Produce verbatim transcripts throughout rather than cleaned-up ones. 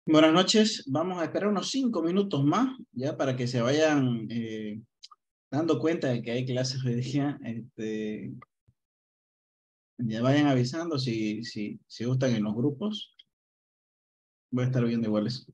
Buenas noches, vamos a esperar unos cinco minutos más, ya para que se vayan eh, dando cuenta de que hay clases hoy día. Este, ya vayan avisando si, si, si gustan en los grupos. Voy a estar viendo iguales.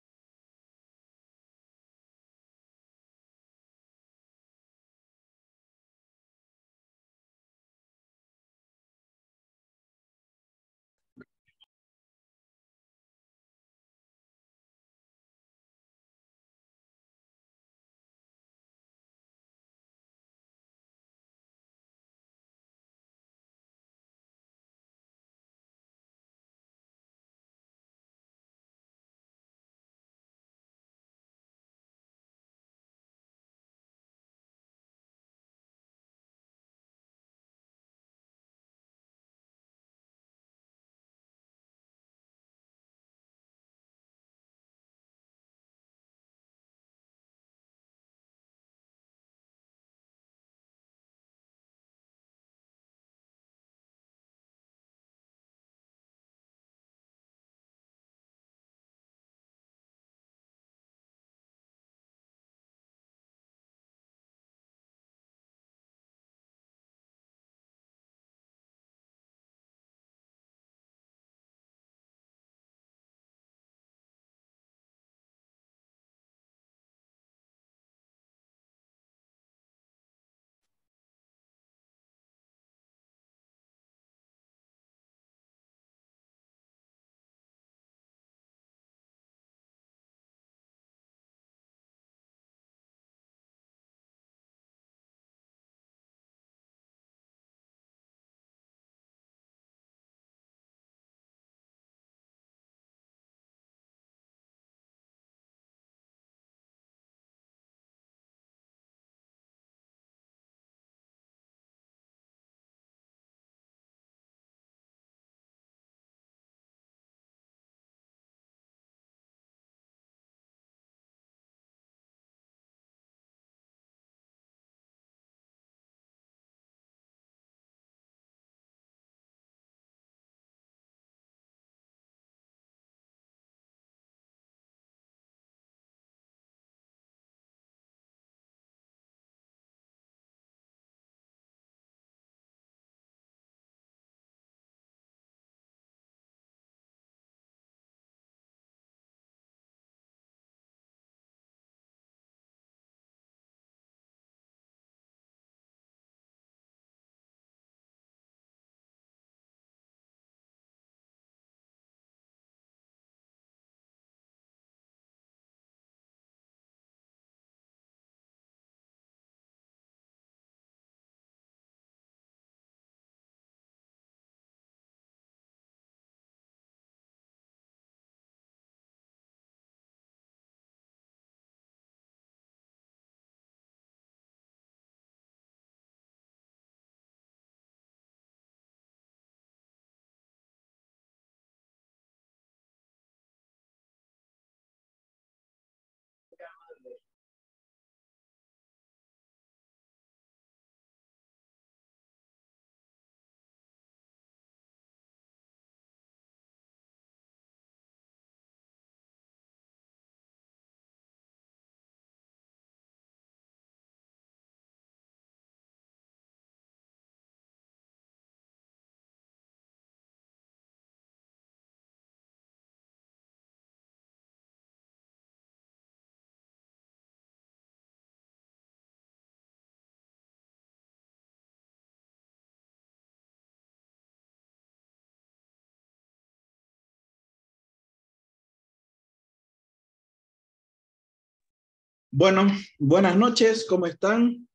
Bueno, buenas noches, ¿cómo están?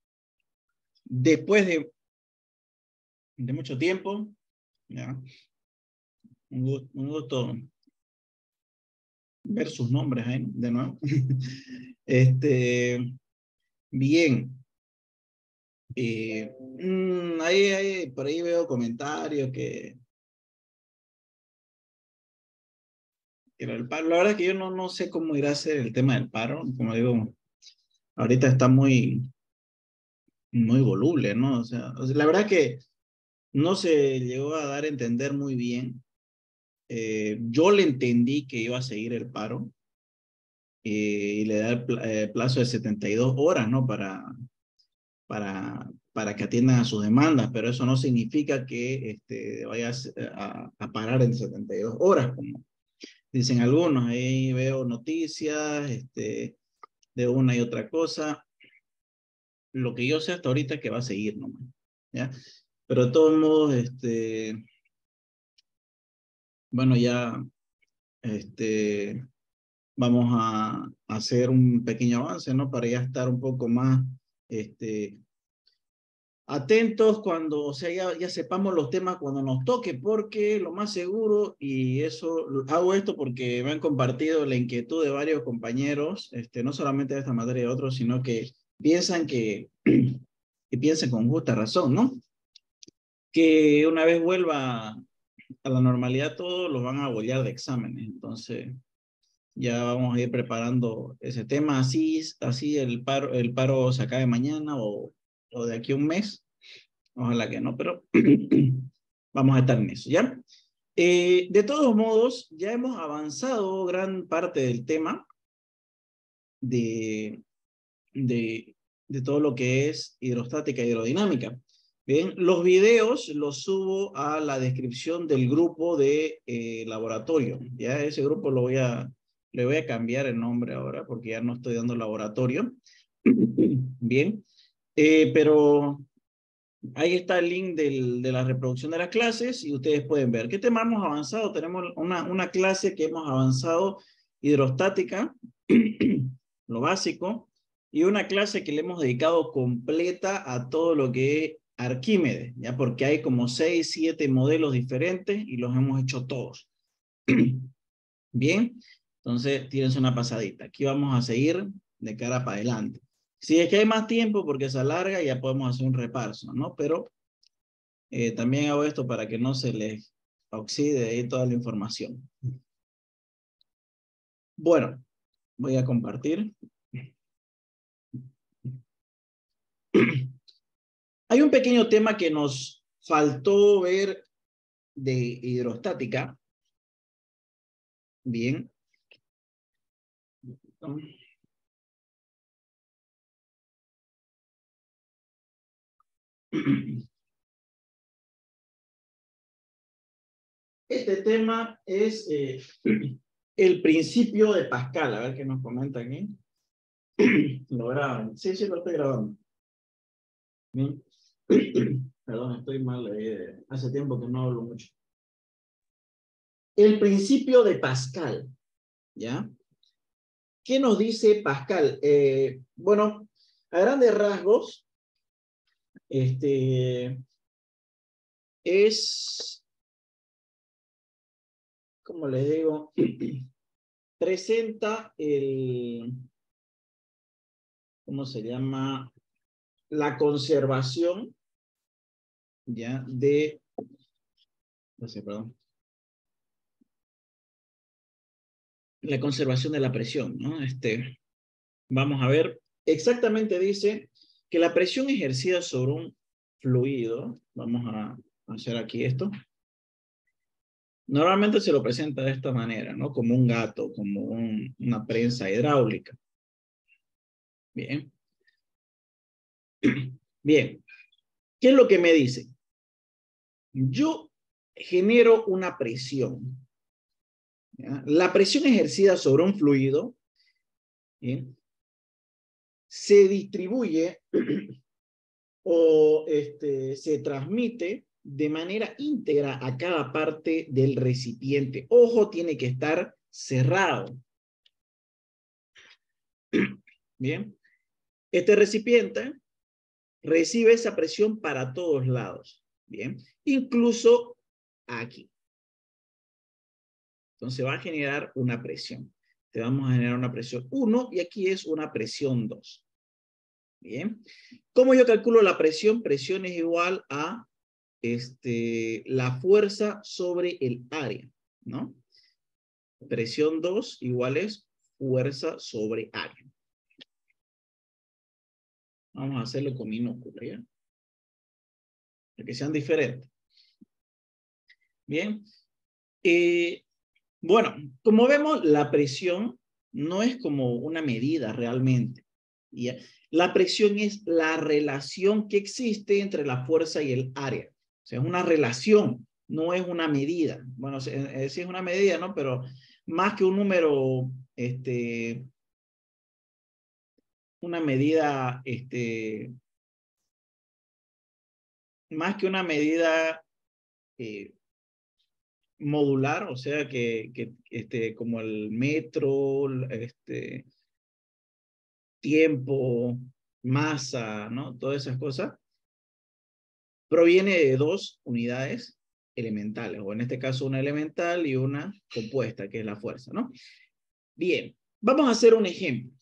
Después de, de mucho tiempo, ya, un gusto, un gusto ver sus nombres ahí, ¿no? De nuevo. Este, bien. Eh, mm, ahí, ahí, por ahí veo comentarios que, que el paro, la verdad que yo no, no sé cómo irá a ser el tema del paro, como digo, ahorita está muy, muy voluble, ¿no? O sea, o sea, la verdad que no se llegó a dar a entender muy bien eh, yo le entendí que iba a seguir el paro eh, y le da el pl eh, plazo de setenta y dos horas, ¿no? Para, para, para que atiendan a sus demandas, pero eso no significa que este, vaya a, a parar en setenta y dos horas, como dicen algunos. Ahí veo noticias este, de una y otra cosa. Lo que yo sé hasta ahorita es que va a seguir nomás, ¿ya? Pero de todos modos, este, bueno, ya este, vamos a, a hacer un pequeño avance, ¿no? Para ya estar un poco más este, atentos cuando, o sea, ya, ya sepamos los temas cuando nos toque, porque lo más seguro, y eso, hago esto porque me han compartido la inquietud de varios compañeros, este, no solamente de esta materia y de otros, sino que piensan que, y piensan con justa razón, ¿no? Que una vez vuelva a la normalidad todo, los van a bollar de exámenes. Entonces, ya vamos a ir preparando ese tema. Así, así el paro, el paro se acabe mañana o, o de aquí a un mes. Ojalá que no, pero vamos a estar en eso, ¿ya? Eh, de todos modos, ya hemos avanzado gran parte del tema de, de, de todo lo que es hidrostática y hidrodinámica. Bien, los videos los subo a la descripción del grupo de eh, laboratorio. Ya ese grupo lo voy a, le voy a cambiar el nombre ahora porque ya no estoy dando laboratorio. Bien, eh, pero ahí está el link del, de la reproducción de las clases y ustedes pueden ver. ¿Qué tema hemos avanzado? Tenemos una, una clase que hemos avanzado hidrostática, lo básico, y una clase que le hemos dedicado completa a todo lo que es Arquímedes, ¿ya? Porque hay como seis, siete modelos diferentes y los hemos hecho todos. Bien, entonces tírense una pasadita. Aquí vamos a seguir de cara para adelante. Si es que hay más tiempo porque se alarga, ya podemos hacer un repaso, ¿no? Pero eh, también hago esto para que no se les oxide ahí toda la información. Bueno, voy a compartir. Hay un pequeño tema que nos faltó ver de hidrostática. Bien. Este tema es eh, el principio de Pascal. A ver qué nos comenta aquí. ¿Lo graban? Sí, sí, lo estoy grabando. Bien. Perdón, estoy mal. Eh, hace tiempo que no hablo mucho. El principio de Pascal. ¿Ya? ¿Qué nos dice Pascal? Eh, bueno, a grandes rasgos, este, es, como les digo, presenta el, ¿cómo se llama? La conservación, ¿ya? De, no sé, perdón. La conservación de la presión, ¿no? Este, vamos a ver, exactamente dice que la presión ejercida sobre un fluido, vamos a hacer aquí esto, normalmente se lo presenta de esta manera, ¿no? Como un gato, como un, una prensa hidráulica. Bien. Bien. ¿Qué es lo que me dice? Yo genero una presión. ¿Ya? La presión ejercida sobre un fluido, ¿bien? Se distribuye o este, se transmite de manera íntegra a cada parte del recipiente. Ojo, tiene que estar cerrado. Bien. Este recipiente recibe esa presión para todos lados. Bien. Incluso aquí. Entonces va a generar una presión. Te vamos a generar una presión uno y aquí es una presión dos. Bien. ¿Cómo yo calculo la presión? Presión es igual a este, la fuerza sobre el área, ¿no? Presión dos igual es fuerza sobre área. Vamos a hacerlo con minúscula, ¿ya? Para que sean diferentes. Bien. Eh, bueno, como vemos, la presión no es como una medida realmente. ¿Ya? La presión es la relación que existe entre la fuerza y el área. O sea, es una relación, no es una medida. Bueno, sí es una medida, ¿no? Pero más que un número, este, una medida, este, más que una medida eh, modular, o sea, que, que este, como el metro, este, tiempo, masa, ¿no? Todas esas cosas, proviene de dos unidades elementales, o en este caso una elemental y una compuesta, que es la fuerza, ¿no? Bien, vamos a hacer un ejemplo.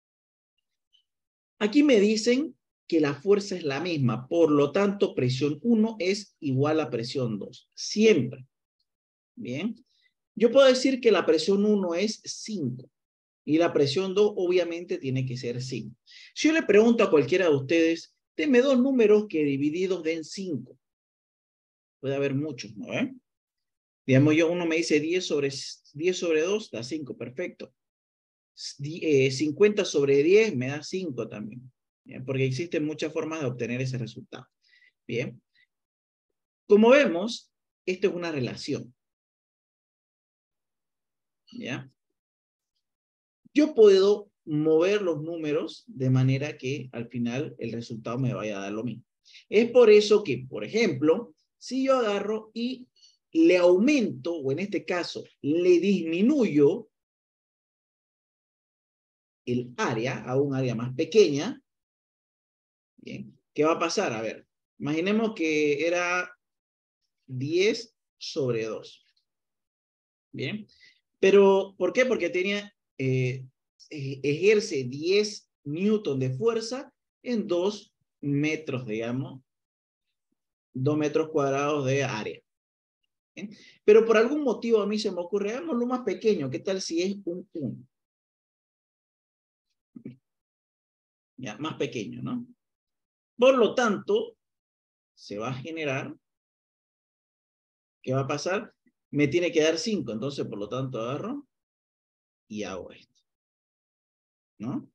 Aquí me dicen que la fuerza es la misma, por lo tanto, presión uno es igual a presión dos, siempre. Bien, yo puedo decir que la presión uno es cinco. Y la presión dos obviamente tiene que ser cinco. Si yo le pregunto a cualquiera de ustedes, denme dos números que divididos den cinco. Puede haber muchos, ¿no? ¿Eh? Digamos, yo uno me dice diez sobre, diez sobre dos, da cinco, perfecto. cincuenta sobre diez me da cinco también. ¿Bien? Porque existen muchas formas de obtener ese resultado. Bien. Como vemos, esto es una relación. ¿Ya? Yo puedo mover los números de manera que al final el resultado me vaya a dar lo mismo. Es por eso que, por ejemplo, si yo agarro y le aumento, o en este caso, le disminuyo el área a un área más pequeña, bien, ¿qué va a pasar? A ver, imaginemos que era diez sobre dos. Bien, pero ¿por qué? Porque tenía, eh, ejerce diez newton de fuerza en dos metros, digamos, dos metros cuadrados de área. ¿Bien? Pero por algún motivo a mí se me ocurre, hagámoslo más pequeño, ¿qué tal si es un uno? Ya, más pequeño, ¿no? Por lo tanto, se va a generar, ¿qué va a pasar? Me tiene que dar cinco, entonces por lo tanto agarro y hago esto, ¿no?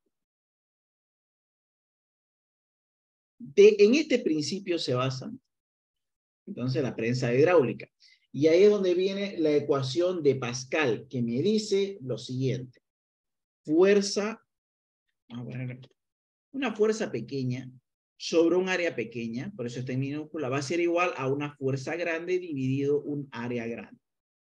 De, en este principio se basa entonces la prensa hidráulica. Y ahí es donde viene la ecuación de Pascal, que me dice lo siguiente. Fuerza, vamos a poner, una fuerza pequeña sobre un área pequeña, por eso está en minúscula, va a ser igual a una fuerza grande dividido un área grande.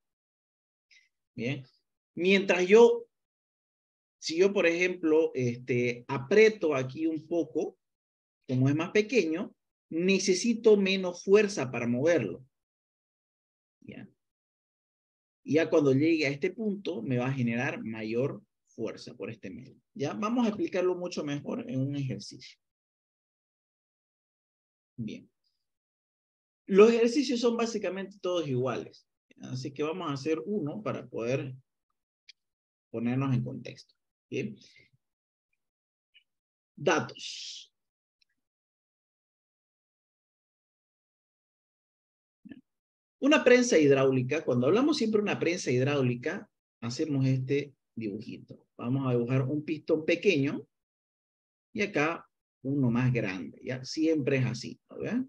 Bien. Mientras yo, si yo por ejemplo, este, aprieto aquí un poco, como es más pequeño, necesito menos fuerza para moverlo. ¿Ya? Y ya cuando llegue a este punto, me va a generar mayor fuerza por este medio. Ya vamos a explicarlo mucho mejor en un ejercicio. Bien. Los ejercicios son básicamente todos iguales. Así que vamos a hacer uno para poder ponernos en contexto. Bien. Datos. Una prensa hidráulica, cuando hablamos siempre de una prensa hidráulica, hacemos este dibujito. Vamos a dibujar un pistón pequeño y acá uno más grande. ¿Ya? Siempre es así. ¿Verdad?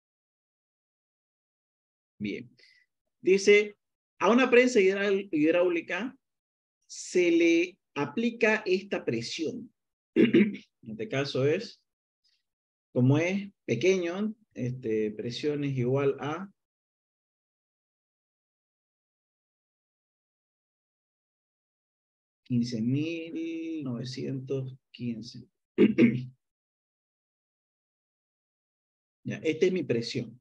Bien. Dice, a una prensa hidráulica se le aplica esta presión. En este caso es, como es pequeño, este, presión es igual a quince mil novecientos quince. Ya, esta es mi presión.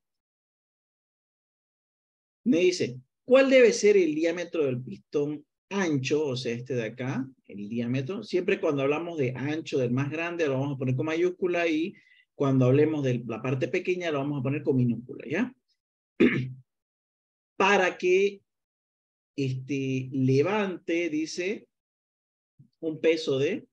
Me dice, ¿cuál debe ser el diámetro del pistón ancho? O sea, este de acá, el diámetro. Siempre cuando hablamos de ancho, del más grande, lo vamos a poner con mayúscula, y cuando hablemos de la parte pequeña, lo vamos a poner con minúscula, ¿ya? Para que este, levante, dice, un peso de,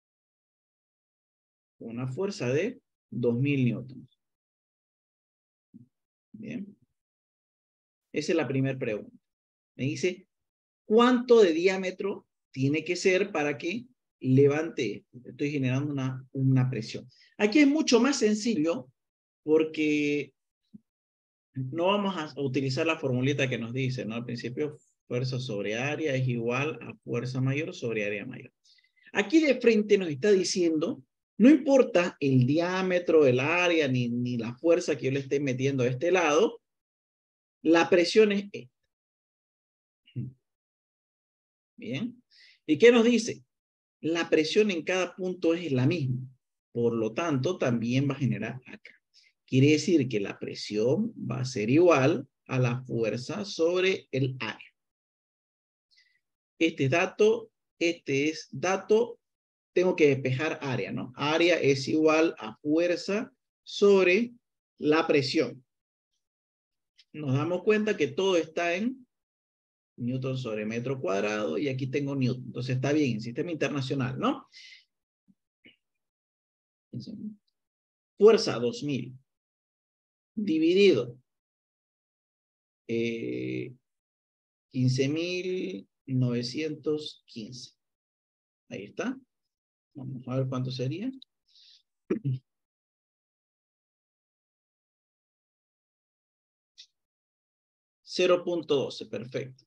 una fuerza de dos mil newtons. Bien. Esa es la primera pregunta. Me dice, ¿cuánto de diámetro tiene que ser para que levante? Estoy generando una, una presión. Aquí es mucho más sencillo porque no vamos a utilizar la formulita que nos dice, ¿no? Al principio, fuerza sobre área es igual a fuerza mayor sobre área mayor. Aquí de frente nos está diciendo, no importa el diámetro del área ni, ni la fuerza que yo le esté metiendo a este lado, la presión es esta. Bien. ¿Y qué nos dice? La presión en cada punto es la misma. Por lo tanto, también va a generar acá. Quiere decir que la presión va a ser igual a la fuerza sobre el área. Este es dato, este es dato, tengo que despejar área, ¿no? Área es igual a fuerza sobre la presión. Nos damos cuenta que todo está en Newton sobre metro cuadrado y aquí tengo Newton. Entonces está bien, en sistema internacional, ¿no? Fuerza dos mil dividido eh, quince mil novecientos quince. Ahí está. Vamos a ver cuánto sería. cero punto doce, perfecto.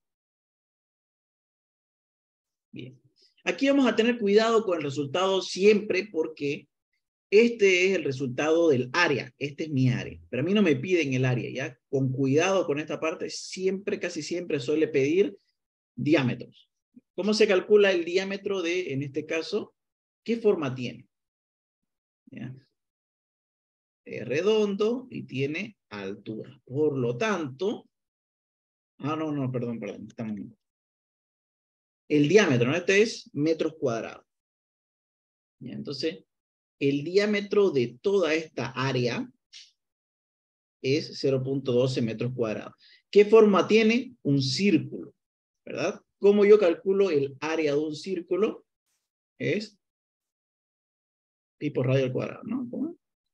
Bien. Aquí vamos a tener cuidado con el resultado siempre porque este es el resultado del área. Este es mi área. Pero a mí no me piden el área, ¿ya? Con cuidado con esta parte, siempre, casi siempre suele pedir diámetros. ¿Cómo se calcula el diámetro de, en este caso, qué forma tiene? ¿Ya? Es redondo y tiene altura. Por lo tanto, ah, no, no, perdón, perdón, estamos bien. El diámetro, ¿no? Este es metros cuadrados. ¿Ya? Entonces, el diámetro de toda esta área es cero punto doce metros cuadrados. ¿Qué forma tiene? Un círculo, ¿verdad? ¿Cómo yo calculo el área de un círculo? Es pi por radio al cuadrado, ¿no? ¿Cómo?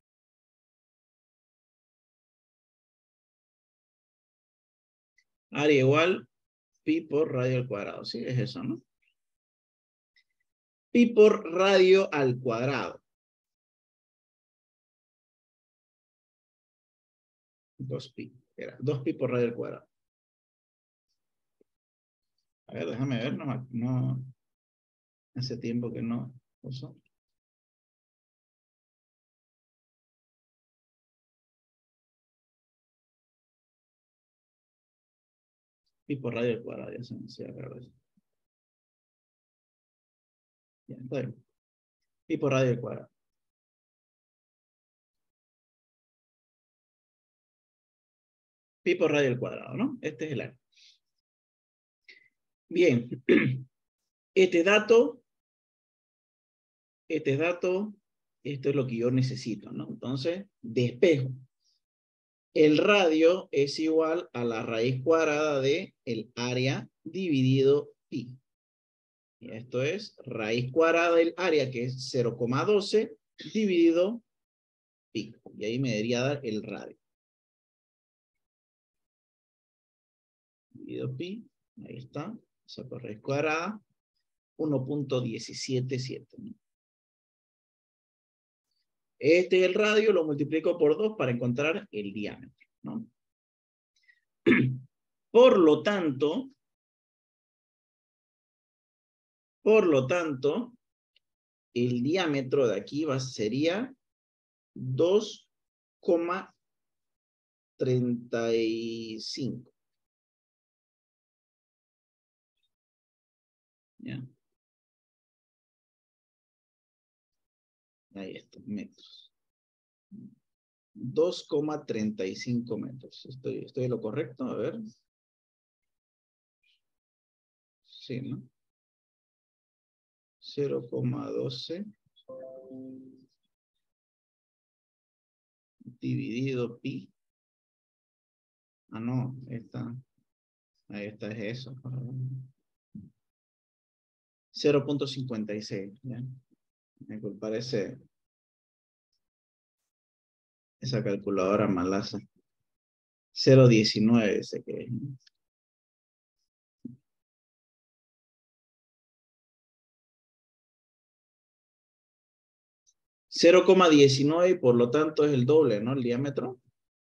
Área igual pi por radio al cuadrado, ¿sí? Es eso, ¿no? Pi por radio al cuadrado. dos pi. Era dos pi por radio al cuadrado. A ver, déjame ver, no, no hace tiempo que no uso. Pi por radio al cuadrado, ya se me hacía raro eso. Ya, está bien. Pi por radio al cuadrado. Pi por radio al cuadrado, ¿no? Este es el área. Bien. Este dato, este dato, esto es lo que yo necesito, ¿no? Entonces, despejo. El radio es igual a la raíz cuadrada de el área dividido pi. Y esto es raíz cuadrada del área, que es cero coma doce dividido pi. Y ahí me debería dar el radio. Dividido pi, ahí está. Saco raíz cuadrada, uno punto diecisiete siete. Este es el radio, lo multiplico por dos para encontrar el diámetro, ¿no? Por lo tanto, por lo tanto, el diámetro de aquí va, sería dos coma treinta y cinco. ¿Ya? Ahí está, metros. dos coma treinta y cinco metros. ¿Estoy, ¿Estoy en lo correcto? A ver. Sí, ¿no? cero coma doce dividido pi. Ah, no, esta. Ahí está, es eso. cero punto cincuenta y seis. ¿Ya? Me parece esa calculadora malaza. cero punto diecinueve dice que es. cero coma diecinueve y por lo tanto es el doble, ¿no? El diámetro.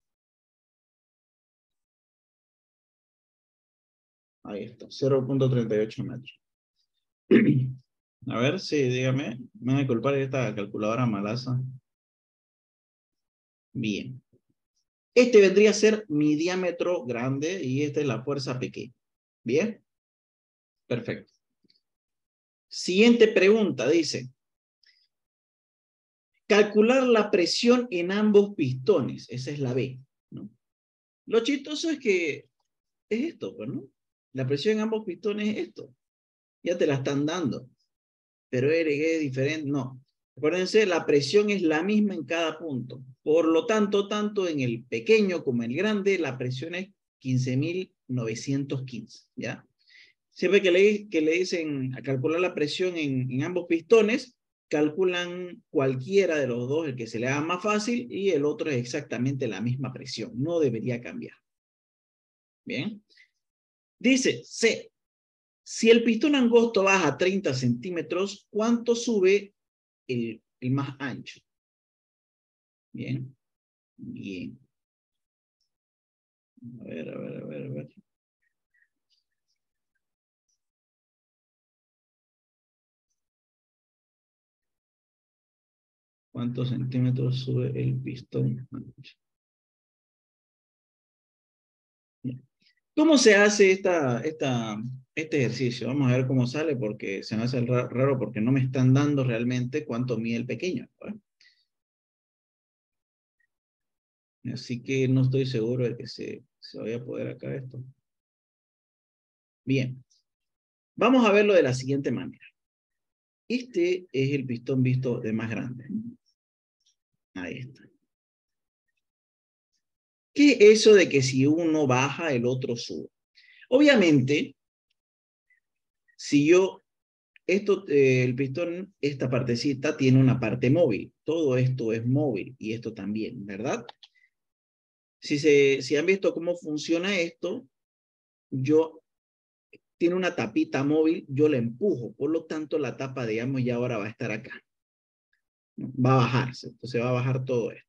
Ahí está, cero punto treinta y ocho metros. A ver, sí, dígame. Me van a culpar de esta calculadora malaza. Bien. Este vendría a ser mi diámetro grande y esta es la fuerza pequeña. Bien. Perfecto. Siguiente pregunta, dice. Calcular la presión en ambos pistones. Esa es la B, ¿no? Lo chistoso es que es esto, pues, ¿no? La presión en ambos pistones es esto. Ya te la están dando. Pero R G es diferente. No. Acuérdense, la presión es la misma en cada punto. Por lo tanto, tanto en el pequeño como en el grande, la presión es quince mil novecientos quince, ¿ya? Siempre que le, que le dicen a calcular la presión en, en ambos pistones, calculan cualquiera de los dos, el que se le haga más fácil, y el otro es exactamente la misma presión. No debería cambiar. Bien. Dice C. Si el pistón angosto baja treinta centímetros, ¿cuánto sube el, el más ancho? Bien. Bien. A ver, a ver, a ver, a ver. ¿Cuántos centímetros sube el pistón ancho? Bien. ¿Cómo se hace esta, esta, este ejercicio? Vamos a ver cómo sale porque se me hace raro porque no me están dando realmente cuánto mide el pequeño, ¿no? Así que no estoy seguro de que se, se vaya a poder acá esto. Bien. Vamos a verlo de la siguiente manera. Este es el pistón visto de más grande. Ahí está. ¿Qué es eso de que si uno baja, el otro sube? Obviamente, si yo, esto, eh, el pistón, esta partecita tiene una parte móvil. Todo esto es móvil y esto también, ¿verdad? Si, se, si han visto cómo funciona esto, yo, tiene una tapita móvil, yo la empujo. Por lo tanto, la tapa, digamos, ya ahora va a estar acá, ¿no? Va a bajarse. Entonces va a bajar todo esto,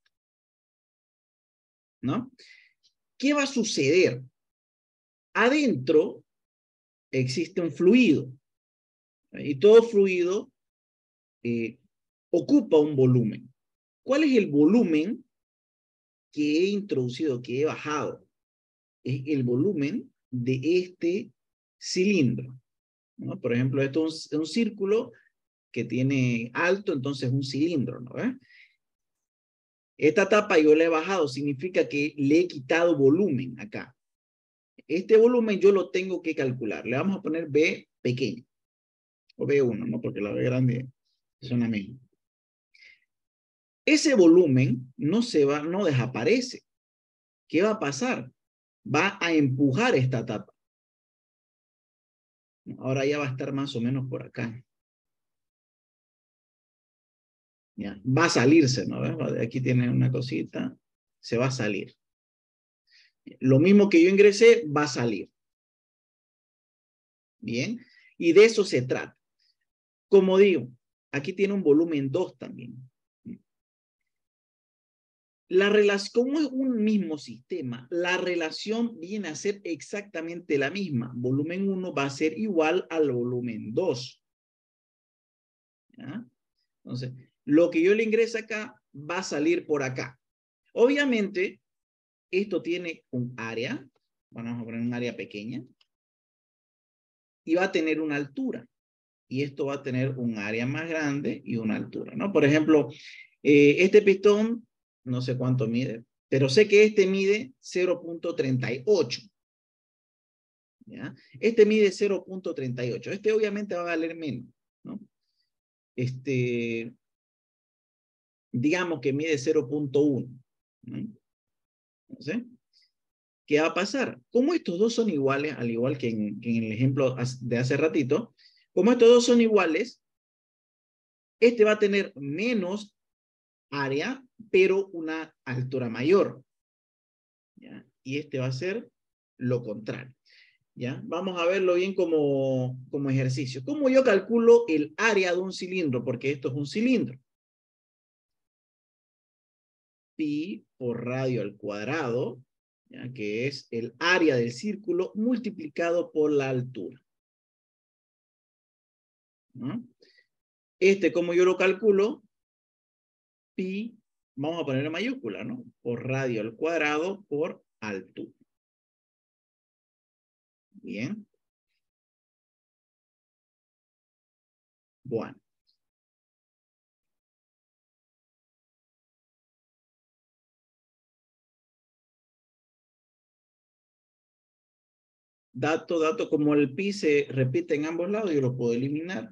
¿no? ¿Qué va a suceder? Adentro existe un fluido. Y todo fluido eh, ocupa un volumen. ¿Cuál es el volumen que he introducido, que he bajado? Es el volumen de este cilindro, ¿no? Por ejemplo, esto es un, un círculo que tiene alto, entonces un cilindro, ¿no? ¿Eh? Esta tapa yo la he bajado, significa que le he quitado volumen acá. Este volumen yo lo tengo que calcular. Le vamos a poner B pequeño, o B uno, ¿no? Porque la B grande es una menos. Ese volumen no se va, no desaparece. ¿Qué va a pasar? Va a empujar esta tapa. Ahora ya va a estar más o menos por acá. ¿Ya? Va a salirse, ¿no? Aquí tiene una cosita. Se va a salir. Lo mismo que yo ingresé, va a salir. Bien. Y de eso se trata. Como digo, aquí tiene un volumen dos también. La relación, como es un mismo sistema, la relación viene a ser exactamente la misma. Volumen uno va a ser igual al volumen dos. ¿Ya? Entonces, lo que yo le ingrese acá va a salir por acá. Obviamente, esto tiene un área. Vamos a poner un área pequeña. Y va a tener una altura. Y esto va a tener un área más grande y una altura, ¿no? Por ejemplo, eh, este pistón, no sé cuánto mide, pero sé que este mide cero punto treinta y ocho. ¿Ya? Este mide cero punto treinta y ocho. Este obviamente va a valer menos, ¿no? Este, digamos que mide cero punto uno. ¿No? ¿Sí? ¿Qué va a pasar? Como estos dos son iguales, al igual que en, que en el ejemplo de hace ratito, como estos dos son iguales, este va a tener menos área, pero una altura mayor. ¿Ya? Y este va a ser lo contrario. ¿Ya? Vamos a verlo bien como, como ejercicio. ¿Cómo yo calculo el área de un cilindro? Porque esto es un cilindro. pi por radio al cuadrado, ya, que es el área del círculo multiplicado por la altura. ¿No? Este, como yo lo calculo, pi, vamos a poner en mayúscula, ¿no? Por radio al cuadrado por altura. Bien. Bueno. Dato, dato, como el pi se repite en ambos lados, yo lo puedo eliminar.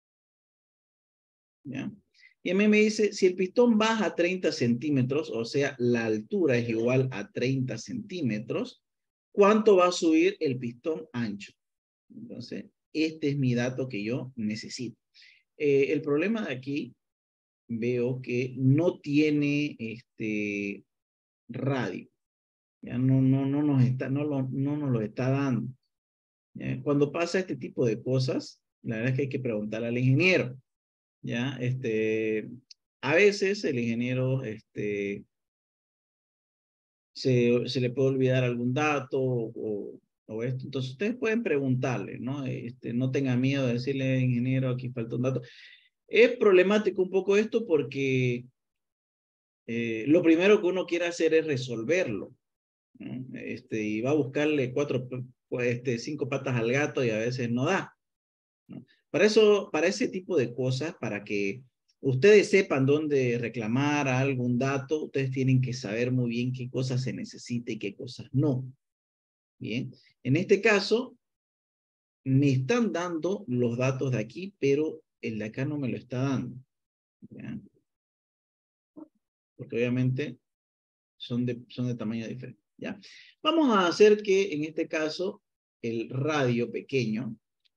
¿Ya? Y a mí me dice, si el pistón baja treinta centímetros, o sea, la altura es igual a treinta centímetros, ¿cuánto va a subir el pistón ancho? Entonces, este es mi dato que yo necesito. Eh, el problema de aquí, veo que no tiene este radio. Ya no, no, no, nos está, no, lo, no nos lo está dando. ¿Ya? Cuando pasa este tipo de cosas, la verdad es que hay que preguntarle al ingeniero. ¿Ya? Este, a veces el ingeniero este, se, se le puede olvidar algún dato o, o esto. Entonces ustedes pueden preguntarle, ¿no? Este, no tengan miedo de decirle, ingeniero, aquí falta un dato. Es problemático un poco esto porque eh, lo primero que uno quiere hacer es resolverlo, ¿no? Este, y va a buscarle cuatro, pues, este, cinco patas al gato y a veces no da, ¿no? Para eso, para ese tipo de cosas, para que ustedes sepan dónde reclamar algún dato, ustedes tienen que saber muy bien qué cosas se necesita y qué cosas no. Bien, en este caso, me están dando los datos de aquí, pero el de acá no me lo está dando. ¿Ya? Porque obviamente son de, son de tamaño diferente. ¿Ya? Vamos a hacer que en este caso el radio pequeño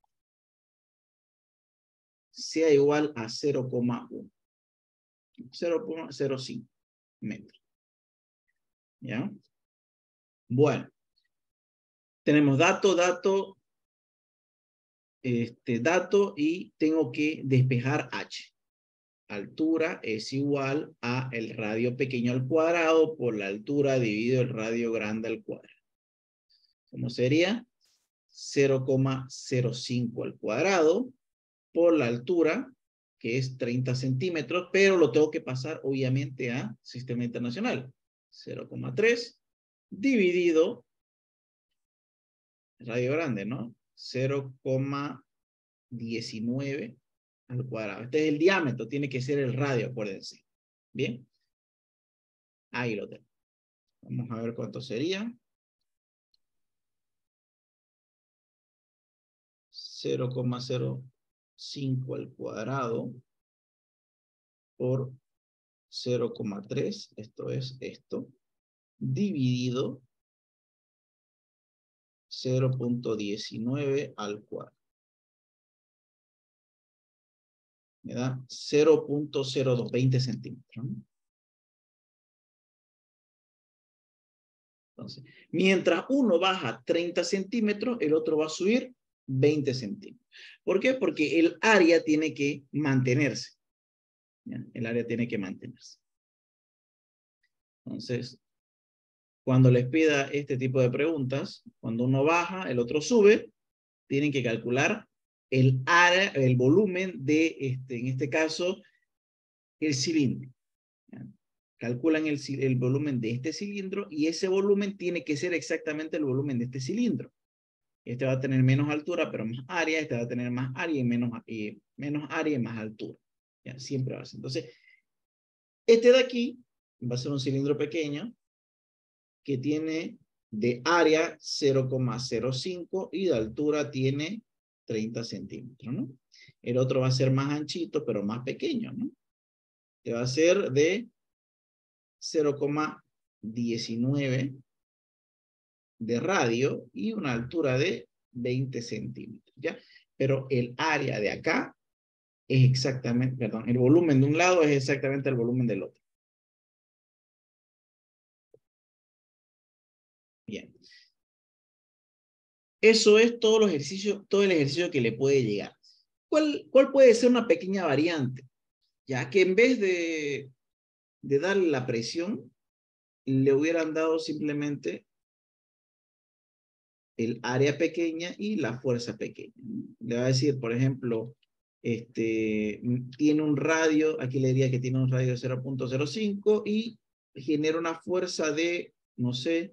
sea igual a cero coma uno. cero coma cero cinco metros. ¿Ya? Bueno. Tenemos dato, dato, este, dato y tengo que despejar H. Altura es igual a el radio pequeño al cuadrado por la altura dividido el radio grande al cuadrado. ¿Cómo sería? cero coma cero cinco al cuadrado por la altura, que es treinta centímetros, pero lo tengo que pasar obviamente a sistema internacional. cero coma tres dividido radio grande, ¿no? cero coma diecinueve al cuadrado. Este es el diámetro, tiene que ser el radio, acuérdense. Bien. Ahí lo tengo. Vamos a ver cuánto sería. cero coma cero cinco al cuadrado por cero coma tres, esto es esto, dividido cero punto diecinueve al cuadrado. Me da cero punto cero dos, veinte centímetros, ¿no? Entonces, mientras uno baja treinta centímetros, el otro va a subir veinte centímetros. ¿Por qué? Porque el área tiene que mantenerse. ¿Ya? El área tiene que mantenerse. Entonces, cuando les pida este tipo de preguntas, cuando uno baja, el otro sube, tienen que calcular el área, el volumen de, este, en este caso, el cilindro. ¿Ya? Calculan el, el volumen de este cilindro y ese volumen tiene que ser exactamente el volumen de este cilindro. Este va a tener menos altura, pero más área. Este va a tener más área y menos, y menos área y más altura. ¿Ya? Siempre va a ser. Entonces, este de aquí va a ser un cilindro pequeño que tiene de área cero coma cero cinco y de altura tiene treinta centímetros, ¿no? El otro va a ser más anchito, pero más pequeño, ¿no? Que va a ser de cero coma diecinueve de radio y una altura de veinte centímetros, ¿ya? Pero el área de acá es exactamente, perdón, el volumen de un lado es exactamente el volumen del otro. Bien. Eso es todo, los ejercicios, todo el ejercicio que le puede llegar. ¿Cuál, cuál puede ser una pequeña variante? Ya que en vez de, de darle la presión, le hubieran dado simplemente el área pequeña y la fuerza pequeña. Le va a decir, por ejemplo, este, tiene un radio, aquí le diría que tiene un radio de cero punto cero cinco y genera una fuerza de, no sé,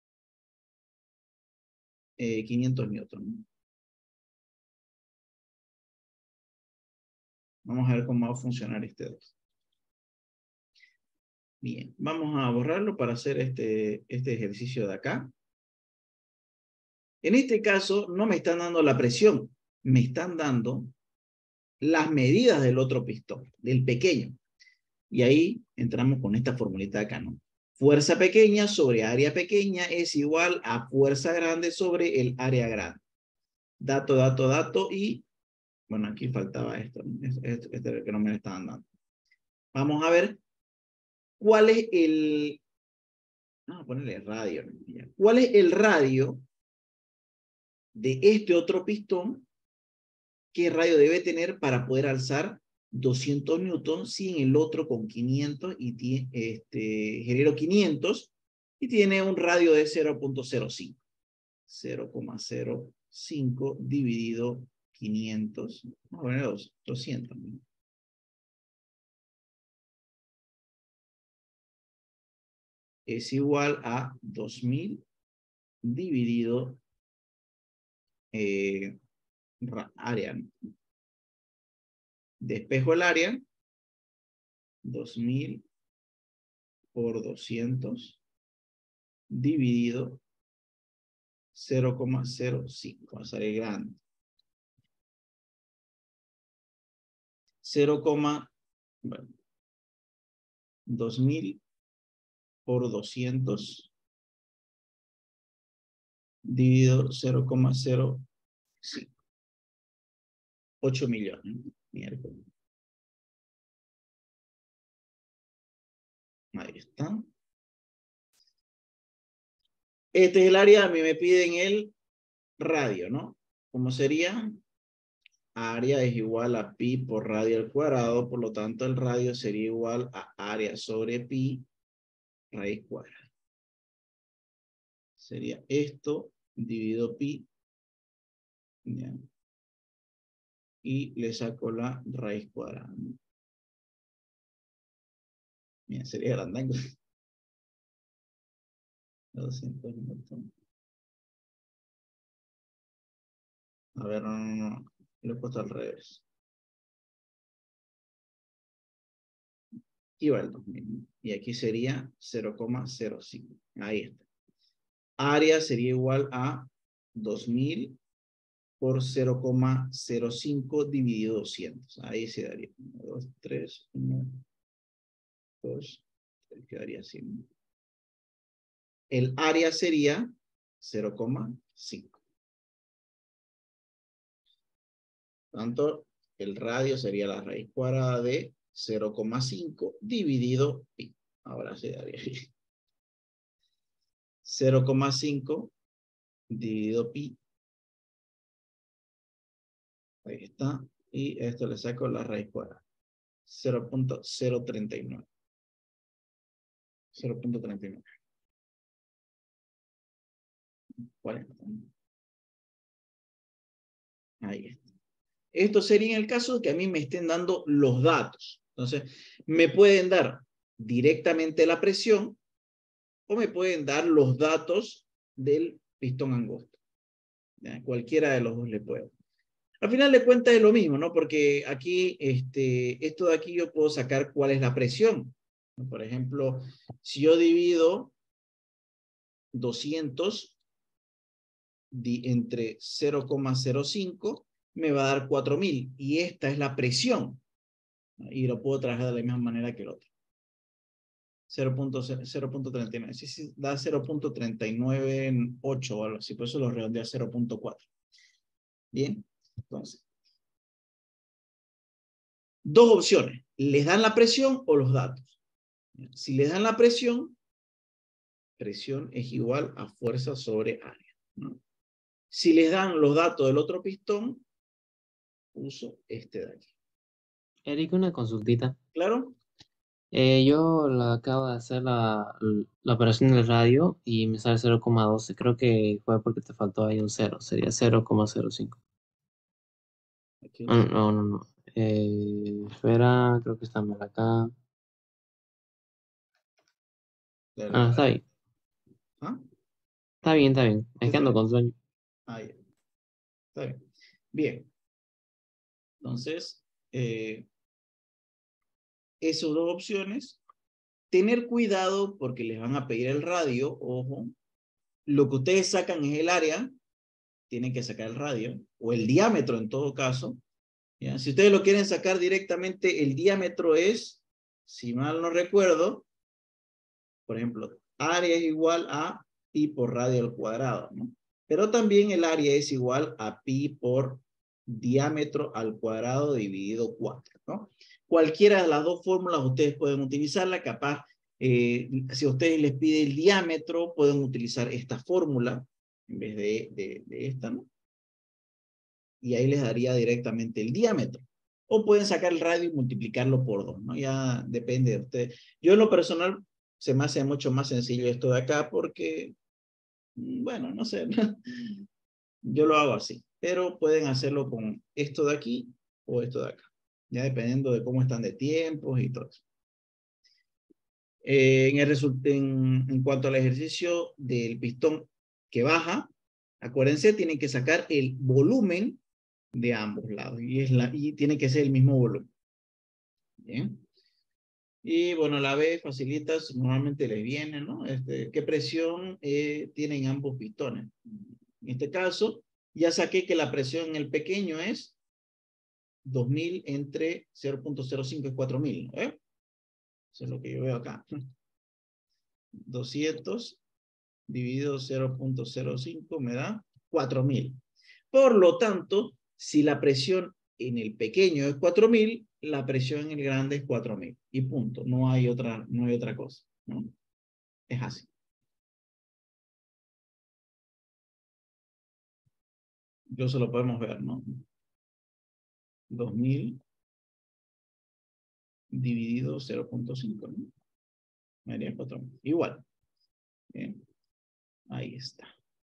eh, quinientos newton. Vamos a ver cómo va a funcionar este dos. Bien, vamos a borrarlo para hacer este, este ejercicio de acá. En este caso, no me están dando la presión, me están dando las medidas del otro pistón, del pequeño. Y ahí entramos con esta formulita de acá, ¿no? Fuerza pequeña sobre área pequeña es igual a fuerza grande sobre el área grande. Dato, dato, dato y, bueno, aquí faltaba esto, ¿no? Este, este es el que no me lo estaban dando. Vamos a ver cuál es el, vamos a ponerle radio, ¿no? ¿Cuál es el radio de este otro pistón? ¿Qué radio debe tener para poder alzar doscientos newtons si en el otro con quinientos y tiene, este, genero quinientos y tiene un radio de cero punto cero cinco? cero coma cero cinco dividido quinientos, vamos a poner doscientos. Es igual a dos mil dividido eh, área. Despejo el área, dos mil por doscientos dividido cero coma cero cinco, va a salir grande. cero, bueno, dos mil por doscientos dividido cero coma cero cinco. ocho millones. Miércoles. Ahí está. Este es el área, a mí me piden el radio, ¿no? ¿Cómo sería? Área es igual a pi por radio al cuadrado, por lo tanto el radio sería igual a área sobre pi raíz cuadrada. Sería esto dividido pi, ¿ya? Y le saco la raíz cuadrada. Mira, sería grande. doscientos newton. A ver, no, no, no. Lo he puesto al revés. Y va el dos mil. Y aquí sería cero coma cero cinco. Ahí está. Área sería igual a dos mil por cero coma cero cinco dividido doscientos. Ahí se daría uno, dos, tres, uno, dos, tres, quedaría así. El área sería cero coma cinco. Tanto el radio sería la raíz cuadrada de cero coma cinco dividido pi. Ahora se daría cero coma cinco dividido pi. Ahí está. Y esto le saco la raíz cuadrada. cero punto cero treinta y nueve. cero punto treinta y nueve. cuarenta. Ahí está. Esto sería en el caso de que a mí me estén dando los datos. Entonces, me pueden dar directamente la presión o me pueden dar los datos del pistón angosto. ¿Ya? Cualquiera de los dos le puedo. Al final de cuentas es lo mismo, ¿no? Porque aquí, este, esto de aquí yo puedo sacar cuál es la presión. Por ejemplo, si yo divido doscientos entre cero coma cero cinco, me va a dar cuatro mil. Y esta es la presión. Y lo puedo trabajar de la misma manera que el otro. cero punto treinta y nueve. Sí, sí, da cero punto treinta y nueve ocho o algo así. Por eso lo redondea a cero punto cuatro. Bien, entonces. Dos opciones. ¿Les dan la presión o los datos? Si les dan la presión, presión es igual a fuerza sobre área, ¿no? Si les dan los datos del otro pistón, uso este de aquí. Eric, una consultita. ¿Claro? Eh, yo la acabo de hacer la, la operación del radio y me sale cero coma doce. Creo que fue porque te faltó ahí un cero. Sería cero coma cero cinco. Aquí un Ah, cero. no, no, no. Eh, espera, creo que está mal acá. Dale, Ah, a está ver. bien. ¿Ah? Está bien, está bien. Sí, Es que está ando bien. con sueño. Ah, ya. Está bien. Bien. Entonces, eh, esas dos opciones. Tener cuidado porque les van a pedir el radio, ojo. Lo que ustedes sacan es el área, tienen que sacar el radio, o el diámetro en todo caso. ¿Ya? Si ustedes lo quieren sacar directamente, el diámetro es, si mal no recuerdo, por ejemplo, área es igual a pi por radio al cuadrado, ¿no? Pero también el área es igual a pi por diámetro al cuadrado dividido cuatro, ¿no? Cualquiera de las dos fórmulas ustedes pueden utilizarla, capaz, eh, si a ustedes les pide el diámetro, pueden utilizar esta fórmula en vez de, de, de esta, ¿no? Y ahí les daría directamente el diámetro. O pueden sacar el radio y multiplicarlo por dos, ¿no? Ya depende de ustedes. Yo en lo personal se me hace mucho más sencillo esto de acá porque, bueno, no sé, yo lo hago así. Pero pueden hacerlo con esto de aquí o esto de acá. Ya dependiendo de cómo están de tiempos y todo eso. Eh, en, el en, en cuanto al ejercicio del pistón que baja, acuérdense, tienen que sacar el volumen de ambos lados y, es la, y tiene que ser el mismo volumen. Bien. Y bueno, la B facilitas, normalmente les viene, ¿no? Este, ¿qué presión eh, tienen ambos pistones? En este caso, ya saqué que la presión en el pequeño es dos mil entre cero punto cero cinco es cuatro mil, ¿no? ¿Eh? Eso es lo que yo veo acá. doscientos dividido cero punto cero cinco me da cuatro mil. Por lo tanto, si la presión en el pequeño es cuatro mil, la presión en el grande es cuatro mil. Y punto. No hay otra, no hay otra cosa, ¿no? Es así. Incluso lo podemos ver, ¿no? dos mil dividido cero punto cinco, ¿no? Me daría cuatro mil. Igual. Bien. Ahí está.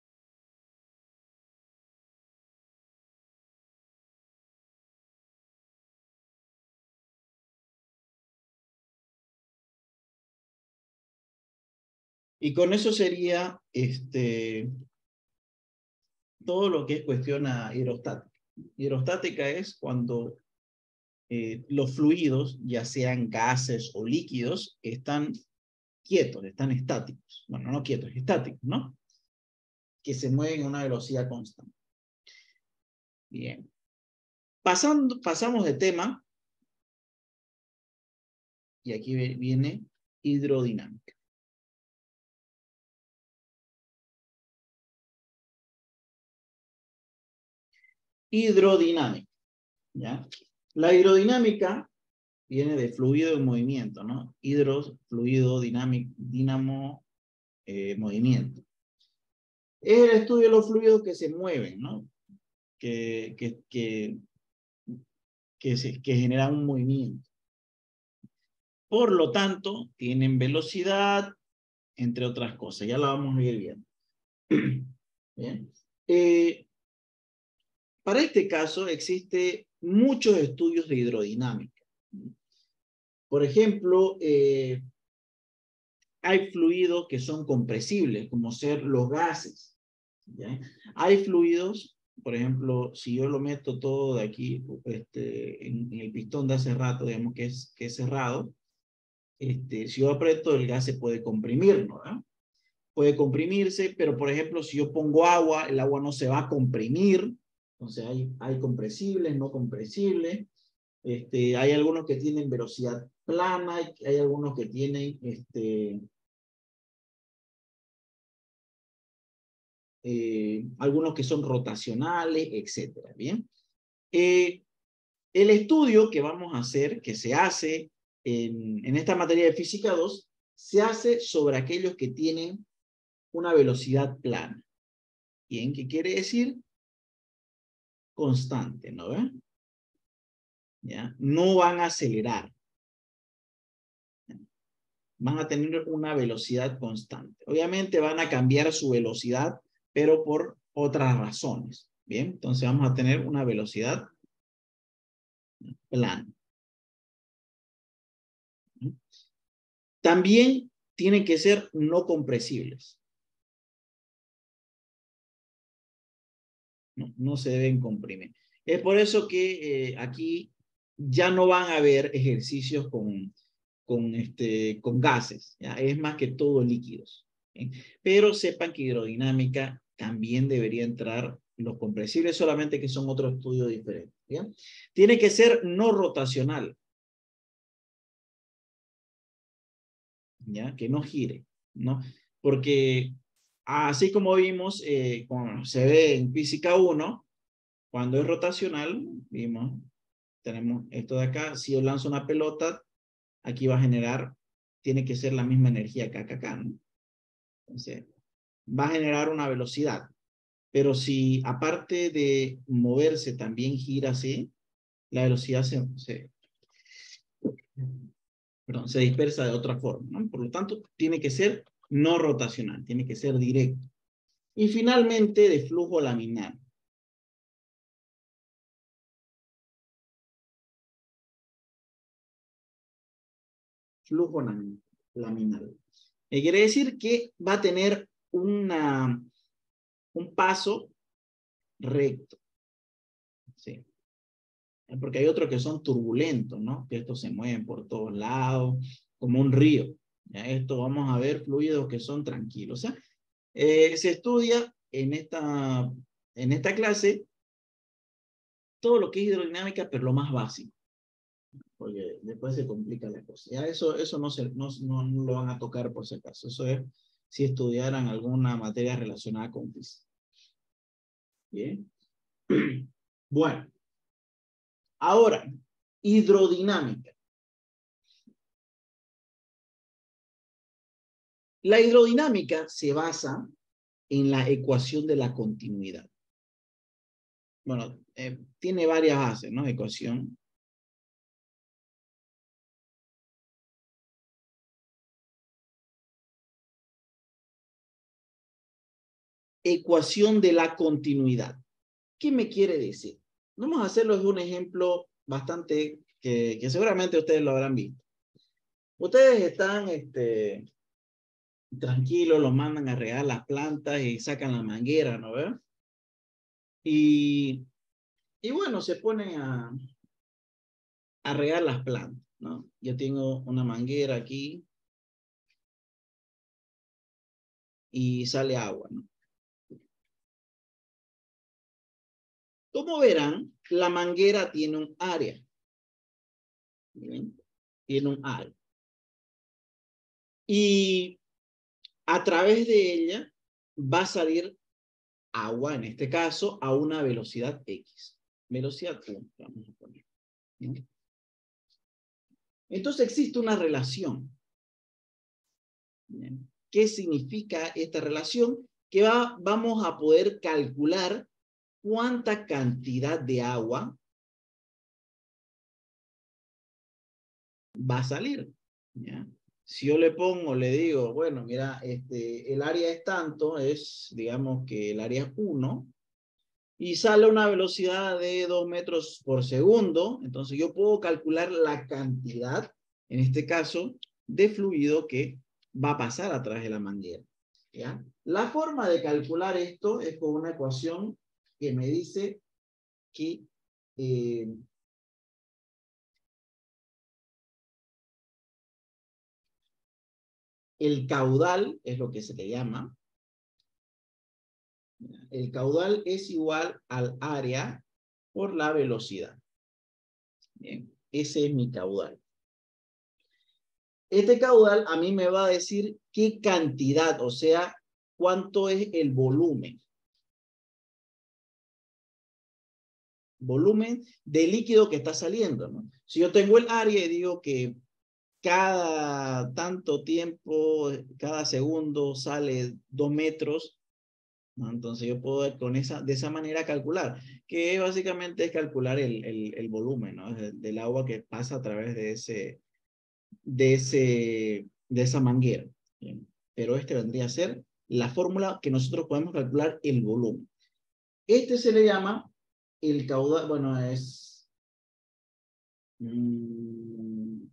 Y con eso sería este, todo lo que es cuestión a hidrostática. Hidrostática es cuando eh, los fluidos, ya sean gases o líquidos, están quietos, están estáticos. Bueno, no quietos, estáticos, ¿no? Que se mueven a una velocidad constante. Bien. Pasando, pasamos de tema, y aquí viene hidrodinámica. Hidrodinámica, ¿ya? La hidrodinámica viene de fluido en movimiento, ¿no? Hidros, fluido, dinámico, dinamo, eh, movimiento. Es el estudio de los fluidos que se mueven, ¿no? Que, que, que, que, se, que generan un movimiento. Por lo tanto, tienen velocidad, entre otras cosas. Ya la vamos a ir viendo. Bien. Eh, para este caso, existe muchos estudios de hidrodinámica. Por ejemplo, eh, hay fluidos que son compresibles, como ser los gases. ¿Ya? Hay fluidos, por ejemplo, si yo lo meto todo de aquí este, en, en el pistón de hace rato, digamos que es, que es cerrado, este, si yo aprieto, el gas se puede comprimir, ¿no? ¿Ah? Puede comprimirse, pero por ejemplo, si yo pongo agua, el agua no se va a comprimir. Entonces hay, hay compresibles, no compresibles. Este, hay algunos que tienen velocidad plana, hay, hay algunos que tienen este, eh, algunos que son rotacionales, etcétera. Bien. Eh, el estudio que vamos a hacer, que se hace en, en esta materia de física dos, se hace sobre aquellos que tienen una velocidad plana. Bien, ¿qué quiere decir? Constante, ¿no ven? ¿Ya? No van a acelerar. van a tener una velocidad constante. Obviamente van a cambiar su velocidad, pero por otras razones. Bien, entonces vamos a tener una velocidad plana. También tienen que ser no compresibles. No, no se deben comprimir. Es por eso que eh, aquí ya no van a haber ejercicios con, con, este, con gases. ¿Ya? Es más que todo líquidos. ¿Sí? Pero sepan que hidrodinámica también debería entrar los compresibles, solamente que son otro estudio diferente. ¿Ya? Tiene que ser no rotacional. ¿Ya? Que no gire, ¿no? Porque así como vimos, eh, como se ve en física uno, cuando es rotacional, vimos, tenemos esto de acá, si yo lanzo una pelota, aquí va a generar, tiene que ser la misma energía que acá, acá, ¿no? Entonces, va a generar una velocidad. Pero si aparte de moverse también gira así, la velocidad se, se, perdón, se dispersa de otra forma, ¿no? Por lo tanto, tiene que ser no rotacional, tiene que ser directo. Y finalmente, de flujo laminar. Flujo laminar. Eh, quiere decir que va a tener una, un paso recto. ¿Sí? Porque hay otros que son turbulentos, ¿no? Que estos se mueven por todos lados, como un río. ¿Ya? Esto vamos a ver fluidos que son tranquilos. O sea, eh, se estudia en esta, en esta clase todo lo que es hidrodinámica, pero lo más básico. Porque después se complica la cosa. Ya eso, eso no, se, no, no, no lo van a tocar por si acaso. Eso es si estudiaran alguna materia relacionada con física. Bien. Bueno. Ahora, hidrodinámica. La hidrodinámica se basa en la ecuación de la continuidad. Bueno, eh, tiene varias bases, ¿no? Ecuación. Ecuación de la continuidad. ¿Qué me quiere decir? Vamos a hacerlo de un ejemplo bastante que, que seguramente ustedes lo habrán visto. Ustedes están este, tranquilos, los mandan a regar las plantas y sacan la manguera, ¿no ves? Y, y bueno, se ponen a, a regar las plantas, ¿no? Yo tengo una manguera aquí y sale agua, ¿no? Como verán, la manguera tiene un área. ¿Bien? Tiene un área. Y a través de ella va a salir agua, en este caso, a una velocidad X. Velocidad uno, vamos a poner. ¿Bien? Entonces existe una relación. ¿Bien? ¿Qué significa esta relación? Que va, vamos a poder calcular cuánta cantidad de agua va a salir. ¿Ya? Si yo le pongo, le digo, bueno, mira, este, el área es tanto, es, digamos que el área es uno, y sale a una velocidad de dos metros por segundo, entonces yo puedo calcular la cantidad, en este caso, de fluido que va a pasar a través de la manguera. ¿Ya? La forma de calcular esto es con una ecuación que me dice que eh, el caudal es lo que se le llama. El caudal es igual al área por la velocidad. Bien, ese es mi caudal. Este caudal a mí me va a decir qué cantidad, o sea, cuánto es el volumen. Volumen de líquido que está saliendo, ¿no? Si yo tengo el área y digo que cada tanto tiempo, cada segundo sale dos metros, ¿no? Entonces yo puedo con esa, de esa manera calcular, que básicamente es calcular el, el, el volumen, ¿no? Del agua que pasa a través de ese, de ese, de esa manguera. Bien. Pero este vendría a ser la fórmula que nosotros podemos calcular el volumen. Este se le llama el caudal, bueno, es mm,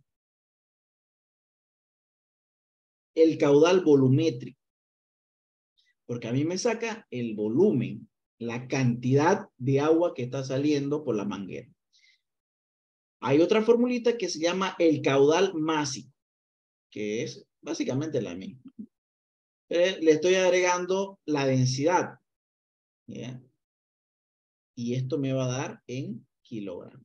el caudal volumétrico, porque a mí me saca el volumen, la cantidad de agua que está saliendo por la manguera. Hay otra formulita que se llama el caudal másico, que es básicamente la misma. Pero le estoy agregando la densidad, ¿ya? Y esto me va a dar en kilogramos.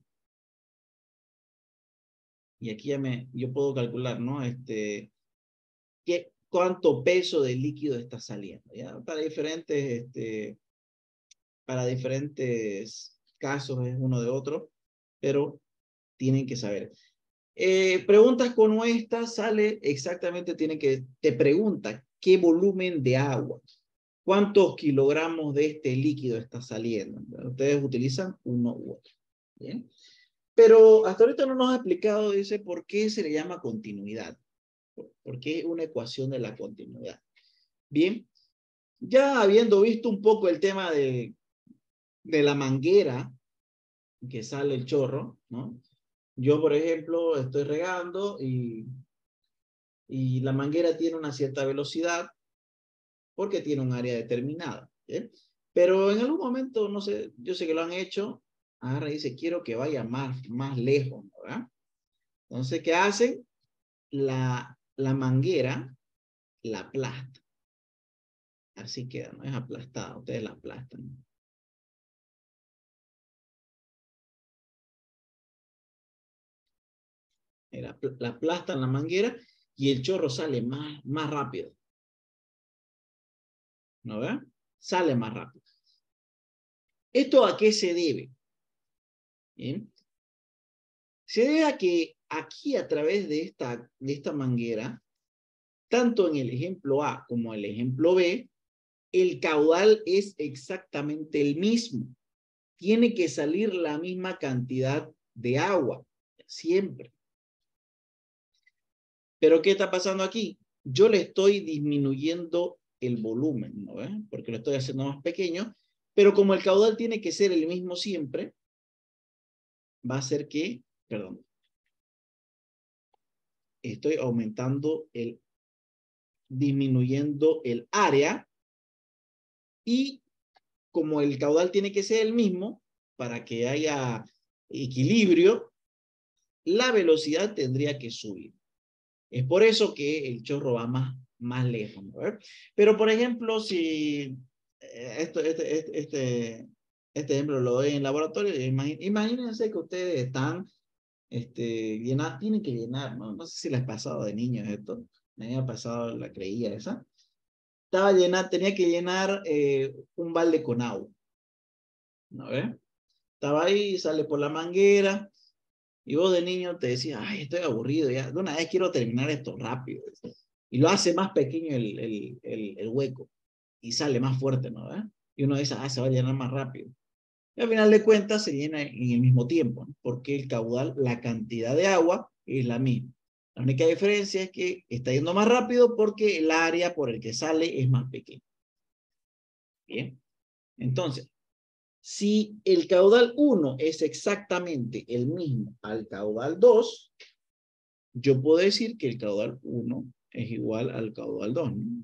Y aquí ya me, yo puedo calcular, ¿no? Este, ¿qué, cuánto peso de líquido está saliendo? ¿Ya? Para diferentes, este, para diferentes casos es uno de otro, pero tienen que saber. Eh, preguntas como esta sale exactamente, tiene que, te pregunta qué volumen de agua, cuántos kilogramos de este líquido está saliendo. Ustedes utilizan uno u otro. ¿Bien? Pero hasta ahorita no nos ha explicado, dice, por qué se le llama continuidad. ¿Por, por qué una ecuación de la continuidad? Bien, ya habiendo visto un poco el tema de, de la manguera que sale el chorro, ¿no? Yo, por ejemplo, estoy regando y, y la manguera tiene una cierta velocidad porque tiene un área determinada. ¿Bien? Pero en algún momento, no sé, yo sé que lo han hecho, agarra y dice, quiero que vaya más, más lejos, ¿verdad? Entonces, ¿qué hacen? La, la manguera la aplasta. Así queda, no es aplastada, ustedes la aplastan. La, la aplastan la manguera y el chorro sale más, más rápido. ¿No ve? Sale más rápido. ¿Esto a qué se debe? ¿Bien? Se debe a que aquí a través de esta, de esta manguera, tanto en el ejemplo A como en el ejemplo B, el caudal es exactamente el mismo. Tiene que salir la misma cantidad de agua, siempre. Pero ¿qué está pasando aquí? Yo le estoy disminuyendo el volumen, ¿no ves? Porque lo estoy haciendo más pequeño, pero como el caudal tiene que ser el mismo siempre, va a ser que, perdón, estoy aumentando el, disminuyendo el área y como el caudal tiene que ser el mismo para que haya equilibrio, la velocidad tendría que subir. Es por eso que el chorro va más, más lejos, ¿no? Pero, por ejemplo, si esto, este, este, este, este ejemplo lo doy en laboratorio, imagínense que ustedes están este, llenar, tienen que llenar, ¿no? No sé si les ha pasado de niños esto, me había pasado la creía esa. Estaba llenar, tenía que llenar eh, un balde con agua, ¿no ves? Estaba ahí, sale por la manguera, y vos de niño te decías, ay, estoy aburrido, ya, de una vez quiero terminar esto rápido. Y lo hace más pequeño el, el, el, el hueco, y sale más fuerte, ¿no? ¿Eh? Y uno dice, ah, se va a llenar más rápido. Y al final de cuentas se llena en el mismo tiempo, ¿no? Porque el caudal, la cantidad de agua es la misma. La única diferencia es que está yendo más rápido porque el área por el que sale es más pequeño. Bien. Entonces, si el caudal uno es exactamente el mismo al caudal dos, yo puedo decir que el caudal uno es igual al caudal dos, ¿no?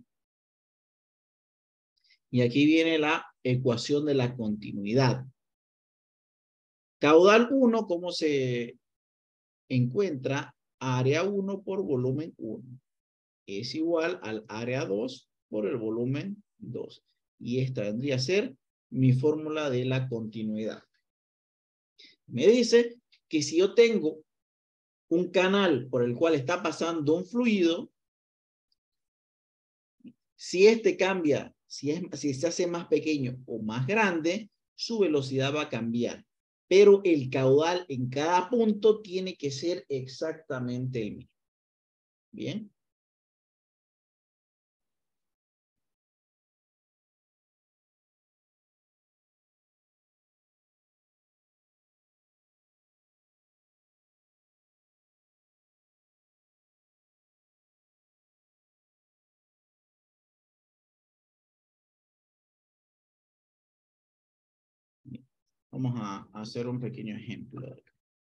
Y aquí viene la ecuación de la continuidad. Caudal uno, ¿cómo se encuentra? Área uno por volumen uno. Es igual al área dos por el volumen dos. Y esta vendría a ser mi fórmula de la continuidad. Me dice que si yo tengo un canal por el cual está pasando un fluido, si este cambia, si, es, si se hace más pequeño o más grande, su velocidad va a cambiar. Pero el caudal en cada punto tiene que ser exactamente el mismo. Bien. Vamos a, a hacer un pequeño ejemplo.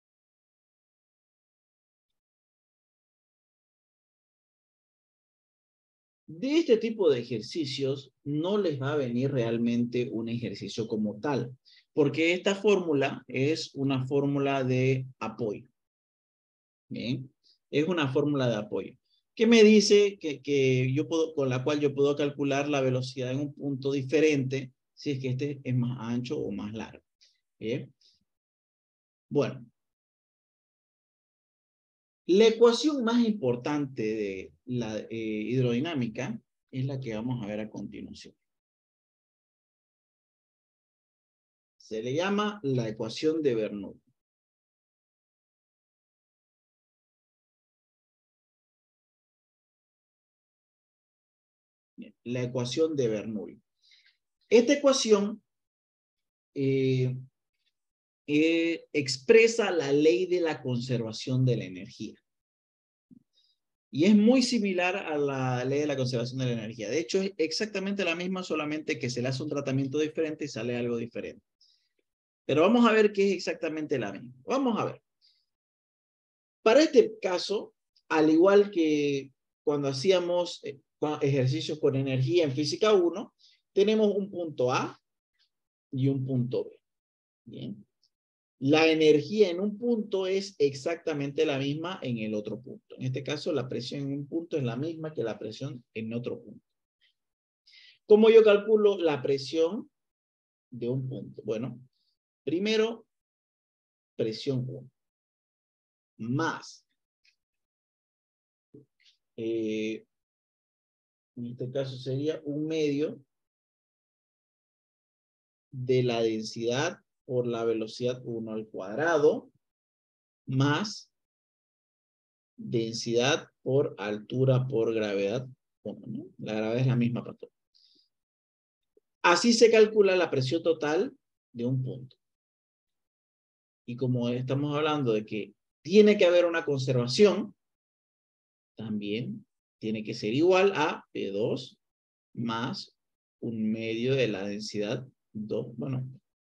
De este tipo de ejercicios no les va a venir realmente un ejercicio como tal, porque esta fórmula es una fórmula de apoyo. Bien, es una fórmula de apoyo. ¿Qué me dice que, que yo puedo, con la cual yo puedo calcular la velocidad en un punto diferente si es que este es más ancho o más largo? Bien. Bueno, la ecuación más importante de la eh, hidrodinámica es la que vamos a ver a continuación. Se le llama la ecuación de Bernoulli. Bien, la ecuación de Bernoulli. Esta ecuación eh, eh, expresa la ley de la conservación de la energía. Y es muy similar a la ley de la conservación de la energía. De hecho, es exactamente la misma, solamente que se le hace un tratamiento diferente y sale algo diferente. Pero vamos a ver qué es exactamente la misma. Vamos a ver. Para este caso, al igual que cuando hacíamos ejercicios con energía en física uno, tenemos un punto A y un punto B. Bien. La energía en un punto es exactamente la misma en el otro punto. En este caso, la presión en un punto es la misma que la presión en otro punto. ¿Cómo yo calculo la presión de un punto? Bueno, primero, presión uno. Más. Eh, en este caso sería un medio de la densidad por la velocidad uno al cuadrado, más densidad por altura por gravedad uno, ¿no? La gravedad es la misma para todo. Así se calcula la presión total de un punto. Y como estamos hablando de que tiene que haber una conservación, también tiene que ser igual a P dos más un medio de la densidad dos. Bueno,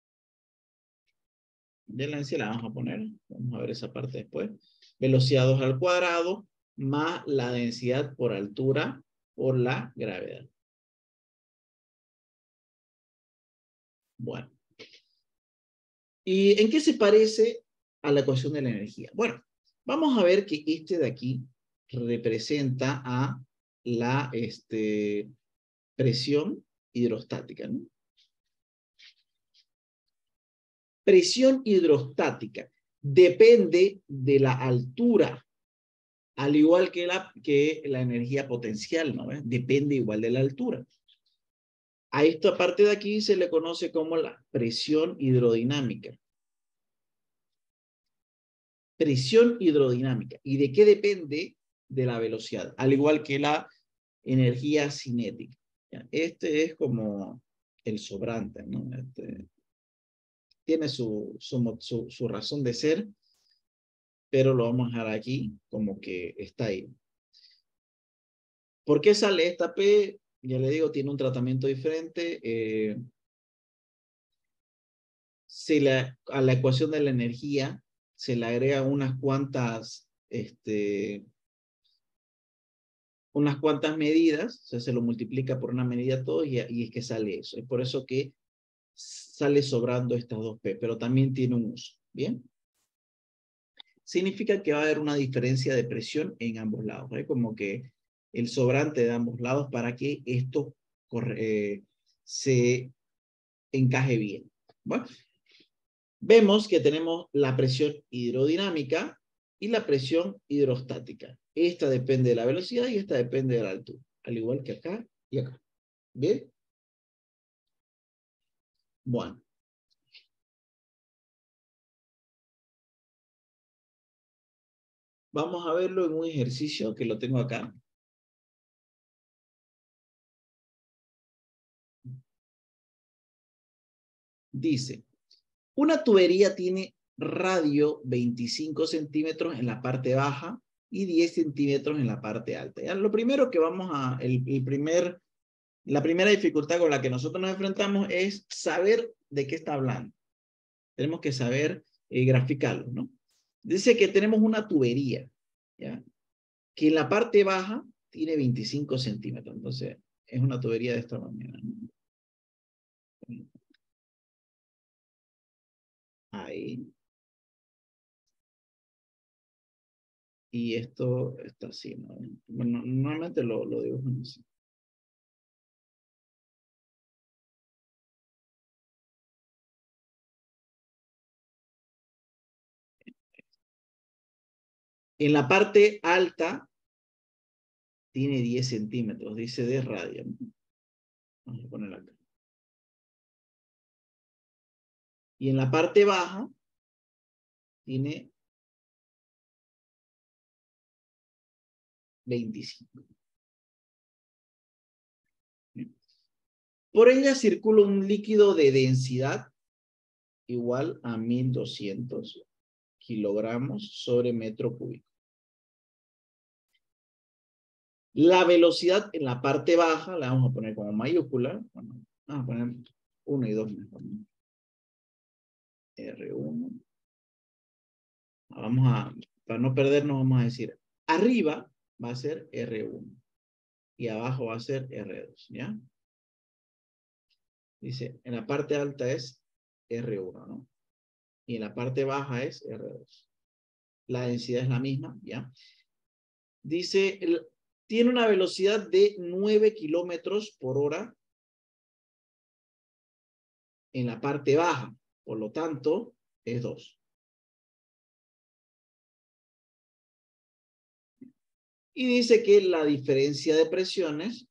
de la densidad la vamos a poner. Vamos a ver esa parte después. Velocidad dos al cuadrado más la densidad por altura por la gravedad. Bueno. ¿Y en qué se parece a la ecuación de la energía? Bueno, vamos a ver que este de aquí representa a la este, presión hidrostática, ¿no? Presión hidrostática depende de la altura, al igual que la, que la energía potencial, ¿no? ¿Ves? Depende igual de la altura. A esta parte de aquí se le conoce como la presión hidrodinámica. Presión hidrodinámica. ¿Y de qué depende? De la velocidad, al igual que la energía cinética. Este es como el sobrante, ¿no? Este, tiene su, su, su, su razón de ser, pero lo vamos a dejar aquí como que está ahí. ¿Por qué sale esta P? Ya le digo, tiene un tratamiento diferente. Eh, si la, a la ecuación de la energía se le agrega unas cuantas, este, unas cuantas medidas, o sea, se lo multiplica por una medida todo y, y es que sale eso. Es por eso que sale sobrando estas dos P, pero también tiene un uso. ¿Bien? Significa que va a haber una diferencia de presión en ambos lados, ¿eh? Como que el sobrante de ambos lados para que esto eh, se encaje bien. Bueno, vemos que tenemos la presión hidrodinámica y la presión hidrostática. Esta depende de la velocidad y esta depende de la altura, al igual que acá y acá. ¿Bien? Bueno. Vamos a verlo en un ejercicio que lo tengo acá. Dice, una tubería tiene radio veinticinco centímetros en la parte baja y diez centímetros en la parte alta. ¿Ya? Lo primero que vamos a, el, el primer, la primera dificultad con la que nosotros nos enfrentamos es saber de qué está hablando. Tenemos que saber eh, graficarlo, ¿no? Dice que tenemos una tubería, ¿ya? Que en la parte baja tiene veinticinco centímetros. Entonces, es una tubería de esta manera, ¿no? Ahí. Y esto está así, ¿no? Bueno, normalmente lo, lo dibujan así. En la parte alta tiene diez centímetros, dice de radio, ¿no? Vamos a ponerlo acá. Y en la parte baja tiene veinticinco. Por ella circula un líquido de densidad igual a mil doscientos kilogramos sobre metro cúbico. La velocidad en la parte baja la vamos a poner como mayúscula. Bueno, vamos a poner uno y dos mejor, ¿no? R uno. Vamos a, para no perdernos, vamos a decir, arriba va a ser R uno y abajo va a ser R dos, ¿ya? Dice, en la parte alta es R uno, ¿no? Y en la parte baja es R dos. La densidad es la misma, ¿ya? Dice, el, tiene una velocidad de nueve kilómetros por hora en la parte baja, por lo tanto, es dos. Y dice que la diferencia de presiones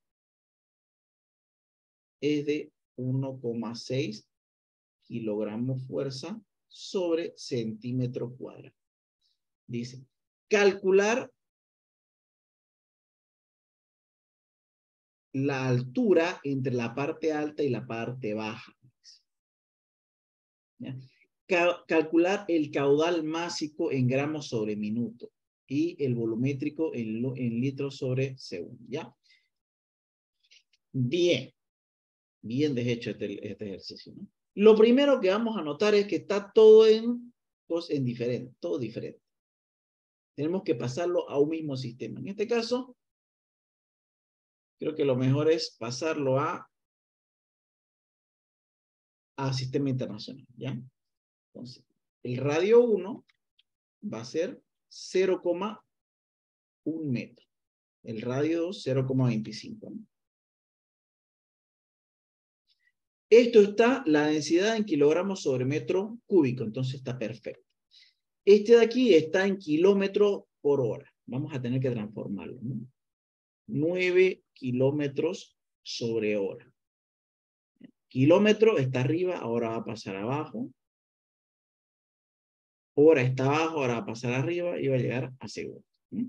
es de uno coma seis kilogramos fuerza sobre centímetro cuadrado. Dice, calcular la altura entre la parte alta y la parte baja. ¿Ya? Cal calcular el caudal másico en gramos sobre minuto y el volumétrico en, en litros sobre segundo. ¿Ya? Bien. Bien deshecho este, este ejercicio, ¿no? Lo primero que vamos a notar es que está todo en, pues, en diferente, todo diferente. Tenemos que pasarlo a un mismo sistema. En este caso, creo que lo mejor es pasarlo a, a sistema internacional, ¿ya? Entonces, el radio uno va a ser cero coma uno metro. El radio dos, cero coma veinticinco, ¿no? Esto está, la densidad en kilogramos sobre metro cúbico, entonces está perfecto. Este de aquí está en kilómetros por hora. Vamos a tener que transformarlo, ¿no? nueve kilómetros sobre hora. Kilómetro está arriba, ahora va a pasar abajo. Hora está abajo, ahora va a pasar arriba y va a llegar a segundo. ¿Mm?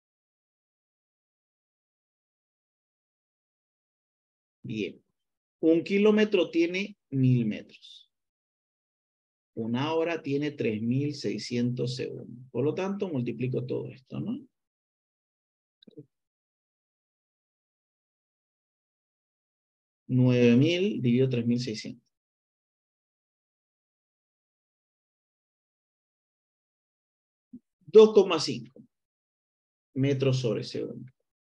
Bien. Un kilómetro tiene mil metros. Una hora tiene tres mil seiscientos segundos. Por lo tanto, multiplico todo esto, ¿no? nueve mil dividido tres mil seiscientos. dos coma cinco metros sobre segundo.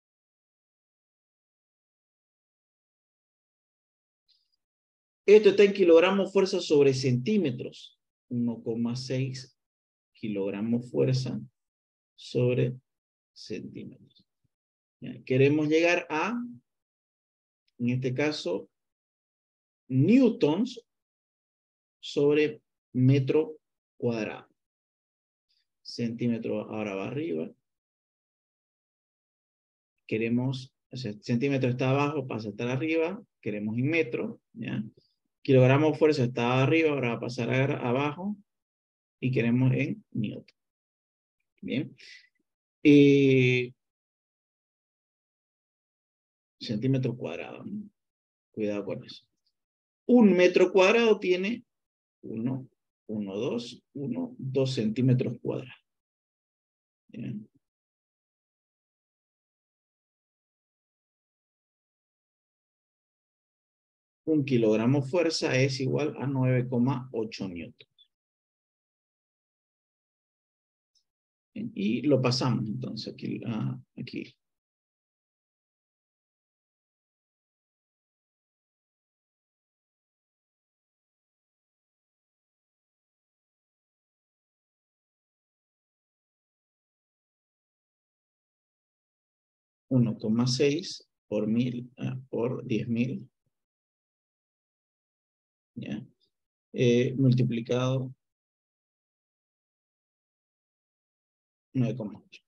Esto está en kilogramos fuerza sobre centímetros. uno coma seis kilogramos fuerza sobre centímetros. ¿Ya? Queremos llegar a, en este caso, newtons sobre metro cuadrado. Centímetro ahora va arriba. Queremos, o sea, centímetro está abajo, pasa a estar arriba. Queremos en metro, ¿ya? Kilogramos fuerza está arriba, ahora va a pasar a, abajo. Y queremos en newton. Bien. Y centímetro cuadrado, ¿no? Cuidado con eso. Un metro cuadrado tiene uno, uno, dos, uno, dos centímetros cuadrados. Bien. Un kilogramo fuerza es igual a nueve coma ocho newtons. Y lo pasamos entonces aquí. Ah, aquí. uno coma seis por mil, ah, por diez mil. ¿Ya? Eh, multiplicado nueve coma ocho.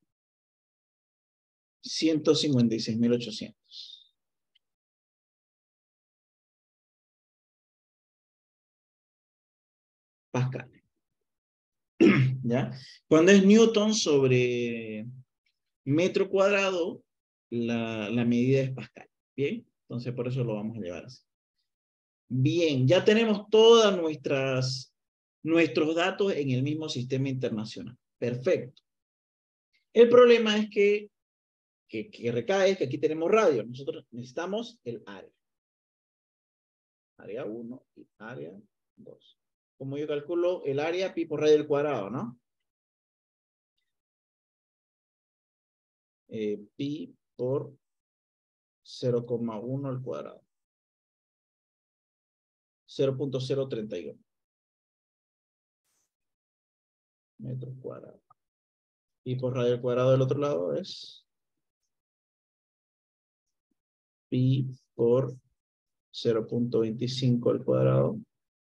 ciento cincuenta y seis mil ochocientos. Pascal. ¿Ya? Cuando es Newton sobre metro cuadrado, la, la medida es Pascal. ¿Bien? Entonces por eso lo vamos a llevar así. Bien, ya tenemos todas nuestras nuestros datos en el mismo sistema internacional. Perfecto. El problema es que, que, que recae que aquí tenemos radio. Nosotros necesitamos el área. Área uno y área dos. Como yo calculo el área, pi por radio al cuadrado, ¿no? Eh, pi por cero coma uno al cuadrado. cero punto cero treinta y uno metros cuadrados. Y por radio al cuadrado del otro lado es pi por cero punto veinticinco al cuadrado.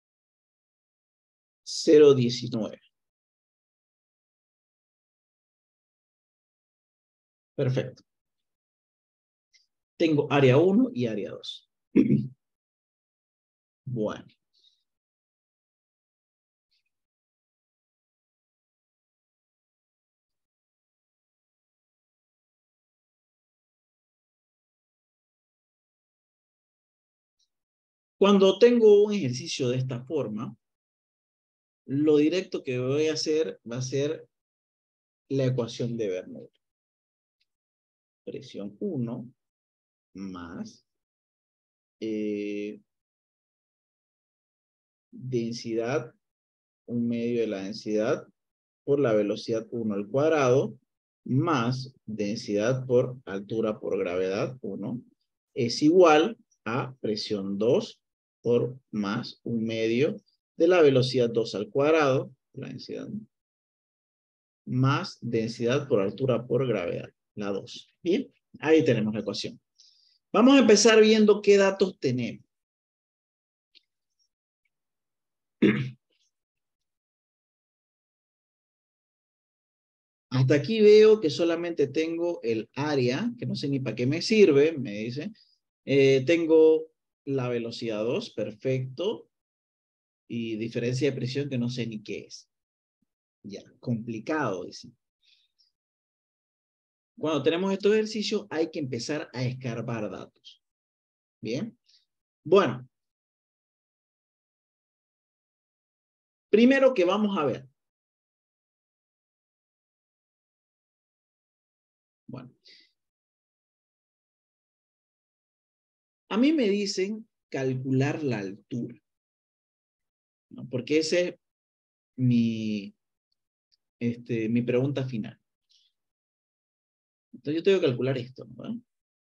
cero punto diecinueve. Perfecto. Tengo área uno y área dos. Bueno. Cuando tengo un ejercicio de esta forma, lo directo que voy a hacer va a ser la ecuación de Bernoulli. Presión uno más eh, densidad, un medio de la densidad por la velocidad uno al cuadrado, más densidad por altura por gravedad uno, es igual a presión dos por más un medio de la velocidad dos al cuadrado, la densidad, más densidad por altura por gravedad, la dos. Bien, ahí tenemos la ecuación. Vamos a empezar viendo qué datos tenemos. Hasta aquí veo que solamente tengo el área, que no sé ni para qué me sirve, me dice. Eh, tengo la velocidad dos, perfecto. Y diferencia de presión que no sé ni qué es. Ya, complicado, dice. Cuando tenemos estos ejercicios hay que empezar a escarbar datos. Bien. Bueno. Primero que vamos a ver. Bueno. A mí me dicen calcular la altura, ¿no? Porque esa es mi, este, mi pregunta final. Entonces yo tengo que calcular esto, ¿no?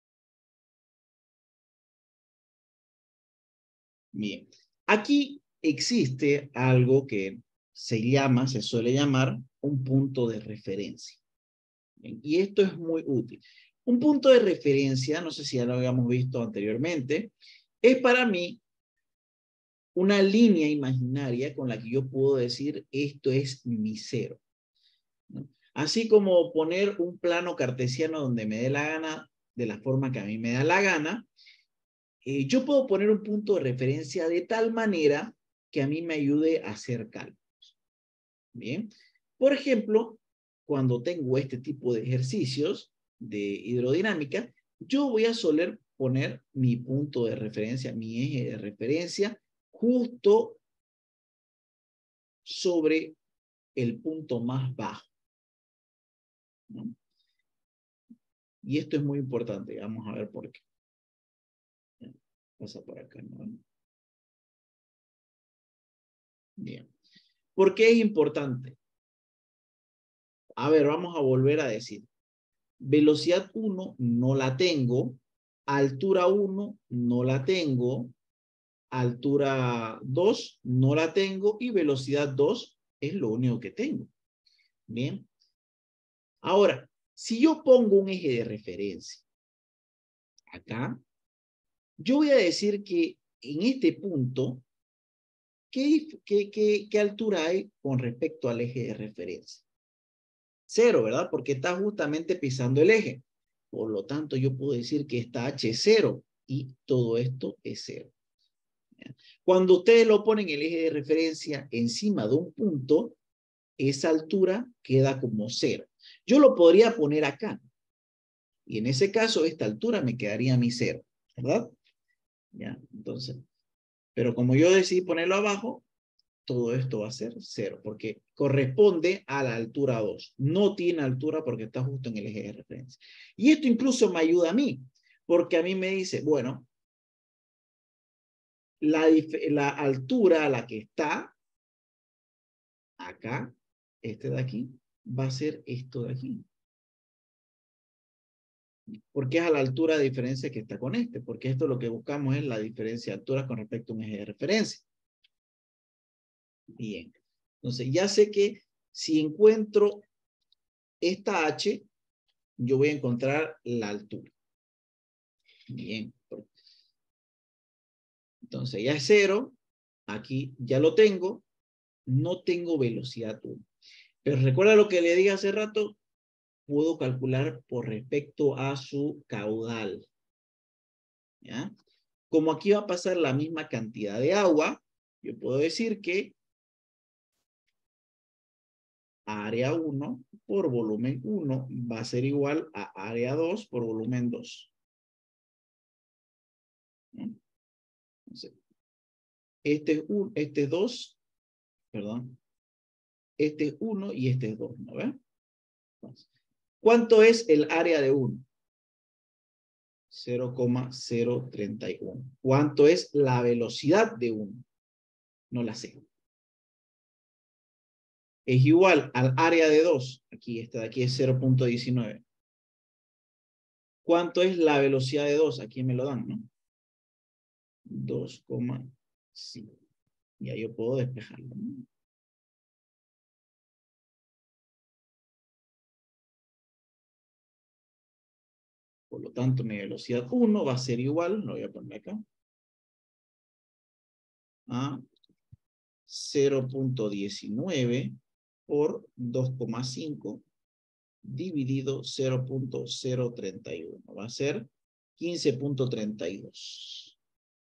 Bien. Aquí existe algo que se llama, se suele llamar un punto de referencia. Bien, y esto es muy útil. Un punto de referencia, no sé si ya lo habíamos visto anteriormente, es para mí una línea imaginaria con la que yo puedo decir esto es mi cero, ¿no? Así como poner un plano cartesiano donde me dé la gana, de la forma que a mí me da la gana, eh, yo puedo poner un punto de referencia de tal manera que a mí me ayude a hacer cálculos. Bien, por ejemplo, cuando tengo este tipo de ejercicios de hidrodinámica, yo voy a soler poner mi punto de referencia, mi eje de referencia, justo sobre el punto más bajo, ¿no? Y esto es muy importante, vamos a ver por qué. Pasa por acá, ¿no? Bien. ¿Por qué es importante? A ver, vamos a volver a decir. Velocidad uno no la tengo. Altura uno no la tengo. Altura dos no la tengo. Y velocidad dos es lo único que tengo. Bien. Ahora, si yo pongo un eje de referencia acá, yo voy a decir que en este punto, ¿qué, qué, qué, qué altura hay con respecto al eje de referencia? Cero, ¿verdad? Porque está justamente pisando el eje. Por lo tanto, yo puedo decir que esta H es cero y todo esto es cero. Cuando ustedes lo ponen el eje de referencia encima de un punto, esa altura queda como cero. Yo lo podría poner acá. Y en ese caso, esta altura me quedaría a mi cero, ¿verdad? Ya, entonces, pero como yo decidí ponerlo abajo, todo esto va a ser cero, porque corresponde a la altura dos. No tiene altura porque está justo en el eje de referencia. Y esto incluso me ayuda a mí, porque a mí me dice, bueno, la, la altura a la que está acá, este de aquí, va a ser esto de aquí. Porque es a la altura de diferencia que está con este, porque esto lo que buscamos es la diferencia de alturas con respecto a un eje de referencia. Bien. Entonces, ya sé que si encuentro esta H, yo voy a encontrar la altura. Bien. Entonces, ya es cero. Aquí ya lo tengo. No tengo velocidad uno. Pero recuerda lo que le dije hace rato. Puedo calcular por respecto a su caudal. ¿Ya? Como aquí va a pasar la misma cantidad de agua, yo puedo decir que área uno por volumen uno va a ser igual a área dos por volumen dos. Entonces, este es un, este es dos, perdón, este es uno y este es dos, ¿no ven? ¿Cuánto es el área de uno? cero coma cero treinta y uno. ¿Cuánto es la velocidad de uno? No la sé. Es igual al área de dos. Aquí, esta de aquí es cero punto diecinueve. ¿Cuánto es la velocidad de dos? Aquí me lo dan, ¿no? dos coma cinco. Ya yo puedo despejarlo, ¿no? Por lo tanto, mi velocidad uno va a ser igual, lo voy a poner acá, a cero punto diecinueve por dos coma cinco dividido cero punto cero treinta y uno. Va a ser quince punto treinta y dos.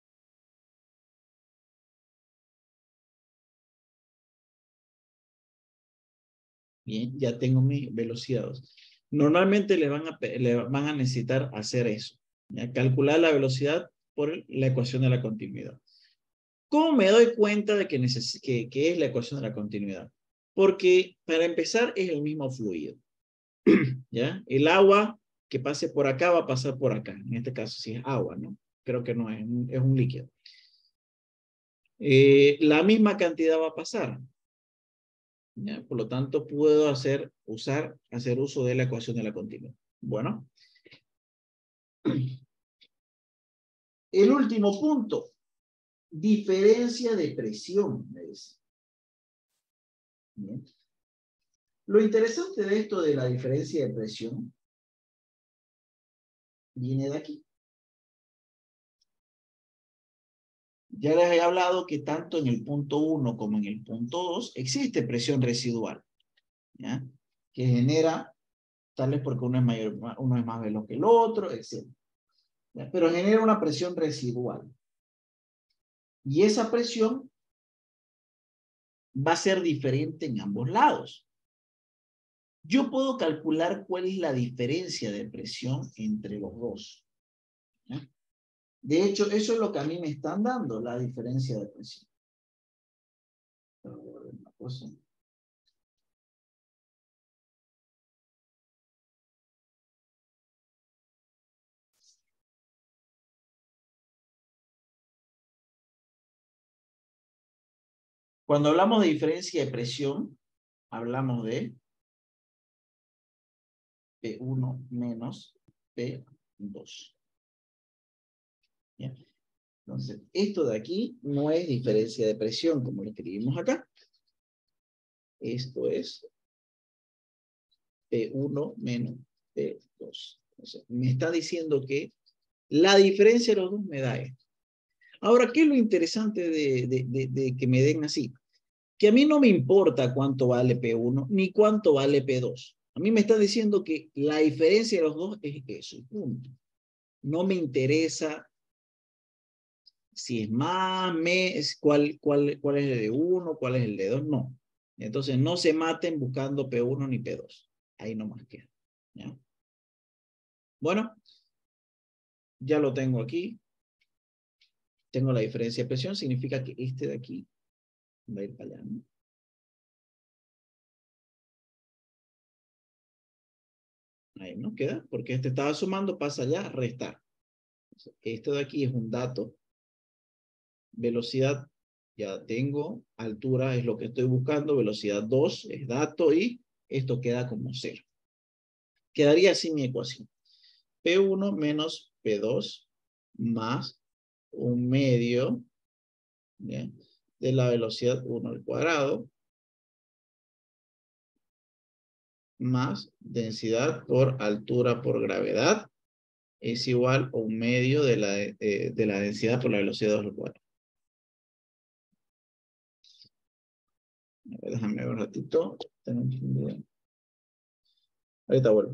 Bien, ya tengo mi velocidad. Normalmente le van a, le van a necesitar hacer eso. ¿Ya? Calcular la velocidad por la ecuación de la continuidad. ¿Cómo me doy cuenta de que, que, que es la ecuación de la continuidad? Porque para empezar es el mismo fluido. ¿Ya? El agua que pase por acá va a pasar por acá. En este caso sí es agua, ¿no? Creo que no es, es un líquido. Eh, la misma cantidad va a pasar. ¿Ya? Por lo tanto, puedo hacer, usar, hacer uso de la ecuación de la continuidad. Bueno. El último punto. Diferencia de presión, me dice. Bien. Lo interesante de esto de la diferencia de presión viene de aquí. Ya les he hablado que tanto en el punto uno como en el punto dos existe presión residual, ¿ya? Que genera, tal vez porque uno es, mayor, uno es más veloz que el otro, etcétera. ¿Ya? Pero genera una presión residual. Y esa presión va a ser diferente en ambos lados. Yo puedo calcular cuál es la diferencia de presión entre los dos. ¿Ya? De hecho, eso es lo que a mí me están dando, la diferencia de presión. Una cosa. Cuando hablamos de diferencia de presión, hablamos de P uno menos P dos. ¿Ya? Entonces, esto de aquí no es diferencia de presión como lo escribimos acá. Esto es P uno menos P dos. Entonces, me está diciendo que la diferencia de los dos me da esto. Ahora, ¿qué es lo interesante de, de, de, de que me den así? Que a mí no me importa cuánto vale P uno ni cuánto vale P dos. A mí me está diciendo que la diferencia de los dos es eso, punto. No me interesa si es más, mes, cuál, cuál, cuál es el de uno, cuál es el de dos, no. Entonces no se maten buscando P uno ni P dos. Ahí nomás queda. ¿Ya? Bueno, ya lo tengo aquí. Tengo la diferencia de presión, significa que este de aquí va a ir para allá, ¿no? Ahí no queda, porque este estaba sumando, pasa allá, restar. Esto de aquí es un dato. Velocidad, ya tengo. Altura es lo que estoy buscando. Velocidad dos es dato y esto queda como cero. Quedaría así mi ecuación. P uno menos P dos más un medio, ¿bien?, de la velocidad uno al cuadrado más densidad por altura por gravedad es igual a un medio de la, eh, de la densidad por la velocidad dos al cuadrado. A ver, déjame ver un ratito. Ahorita vuelvo.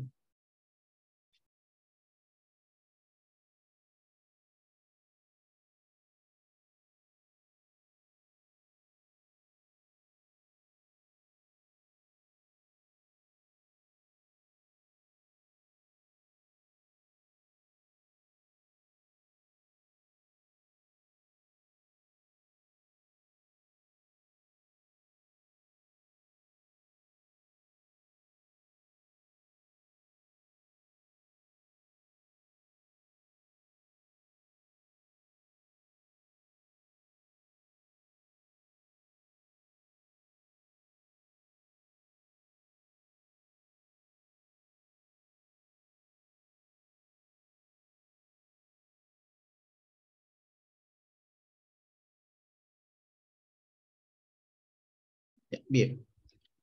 Bien.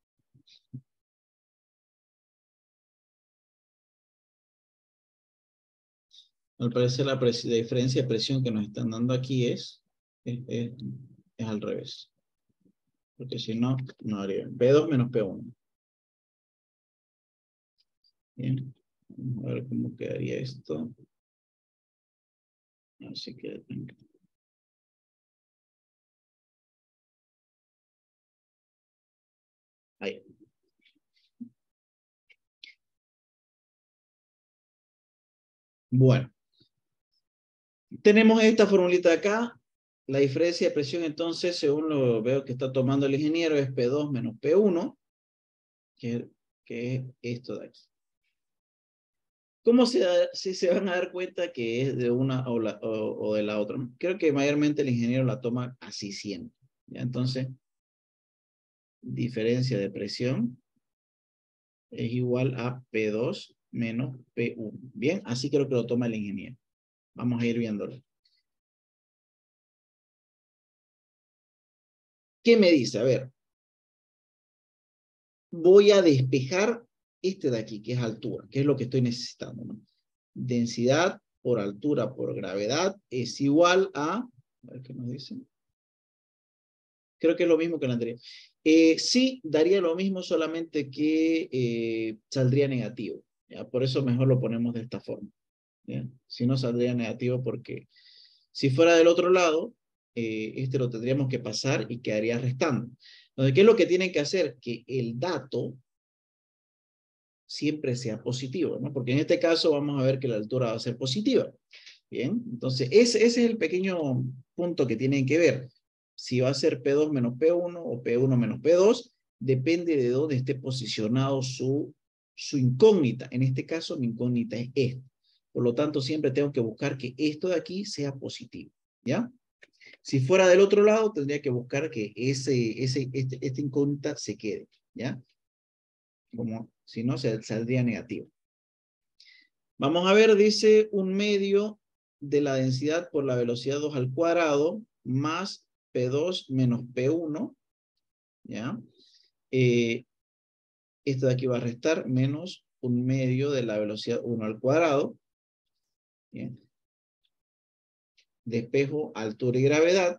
Al parecer la, la diferencia de presión que nos están dando aquí es, es, es, es al revés. Porque si no, no haría. P dos menos P uno. Bien. Vamos a ver cómo quedaría esto. Así que... Ahí. Bueno. Tenemos esta formulita de acá. La diferencia de presión, entonces, según lo veo que está tomando el ingeniero, es P dos menos P uno, que, que es esto de aquí. ¿Cómo se, da, si se van a dar cuenta que es de una o, la, o, o de la otra? Creo que mayormente el ingeniero la toma así siempre. ¿Ya? Entonces, diferencia de presión es igual a P dos menos P uno. Bien, así creo que lo toma el ingeniero. Vamos a ir viéndolo. ¿Qué me dice? A ver. Voy a despejar este de aquí, que es altura, que es lo que estoy necesitando, ¿no? Densidad por altura por gravedad es igual a... A ver qué nos dice. Creo que es lo mismo que la anterior. Eh, sí, daría lo mismo, solamente que eh, saldría negativo. ¿Ya? Por eso mejor lo ponemos de esta forma. ¿Ya? Si no, saldría negativo porque si fuera del otro lado, eh, este lo tendríamos que pasar y quedaría restando. Entonces, ¿qué es lo que tienen que hacer? Que el dato siempre sea positivo, ¿no? Porque en este caso vamos a ver que la altura va a ser positiva. Bien, entonces ese, ese es el pequeño punto que tienen que ver. Si va a ser P dos menos P uno o P uno menos P dos, depende de dónde esté posicionado su, su incógnita. En este caso, mi incógnita es esta. Por lo tanto, siempre tengo que buscar que esto de aquí sea positivo, ¿ya? Si fuera del otro lado, tendría que buscar que ese, ese, este, esta incógnita se quede, ¿ya? Como si no, se, saldría negativo. Vamos a ver, dice un medio de la densidad por la velocidad dos al cuadrado más P dos menos P uno. ¿Ya? Eh, esto de aquí va a restar menos un medio de la velocidad uno al cuadrado. ¿Bien? Despejo, altura y gravedad.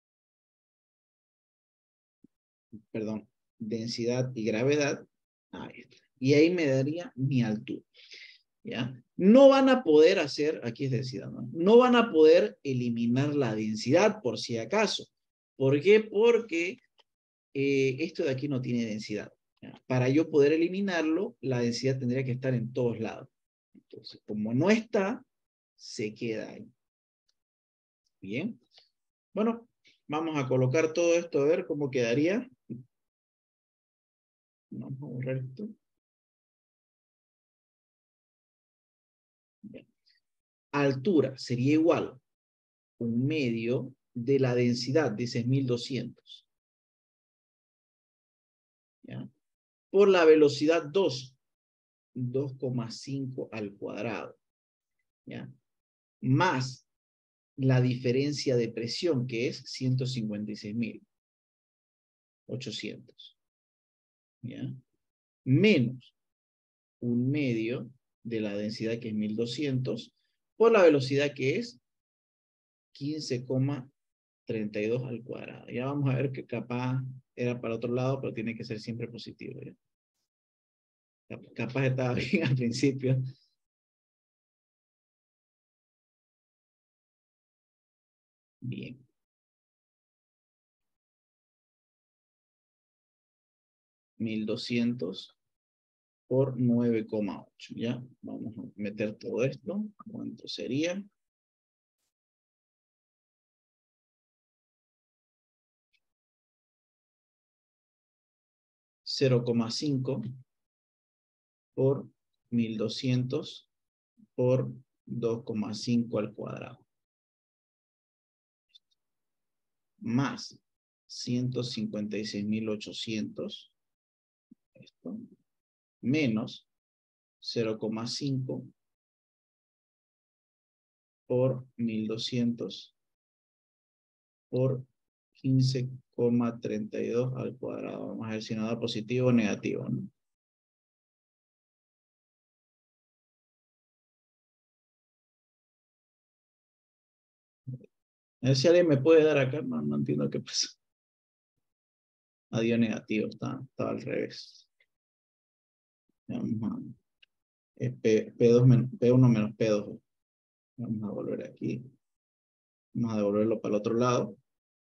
Perdón, densidad y gravedad. Ahí está. Y ahí me daría mi altura. ¿Ya? No van a poder hacer, aquí es densidad, ¿no? No van a poder eliminar la densidad por si acaso. ¿Por qué? Porque eh, esto de aquí no tiene densidad. ¿Ya? Para yo poder eliminarlo, la densidad tendría que estar en todos lados. Entonces, como no está, se queda ahí. Bien. Bueno, vamos a colocar todo esto a ver cómo quedaría. Vamos a borrar esto. Bien. Altura sería igual un medio de la densidad, dice mil doscientos. ¿Ya? Por la velocidad dos, dos coma cinco al cuadrado. ¿Ya? Más la diferencia de presión, que es ciento cincuenta y seis mil ochocientos. ¿Ya? Menos un medio de la densidad, que es mil doscientos, por la velocidad, que es quince coma treinta y dos al cuadrado. Ya vamos a ver que capaz era para otro lado, pero tiene que ser siempre positivo. ¿Ya? Capaz estaba bien al principio. Bien. mil doscientos por nueve coma ocho. Ya, vamos a meter todo esto. ¿Cuánto sería? cero coma cinco por mil doscientos por dos coma cinco al cuadrado. Más ciento cincuenta y seis mil ochocientos. Esto. Menos cero coma cinco por mil doscientos por quince coma treinta y dos al cuadrado. Vamos a ver si nos da positivo o negativo, ¿no? A ver si alguien me puede dar acá. No, no entiendo qué pasa. Adiós negativo. Está, está al revés. Vamos a, es P, P2 menos, P uno menos P dos. Vamos a volver aquí. Vamos a devolverlo para el otro lado.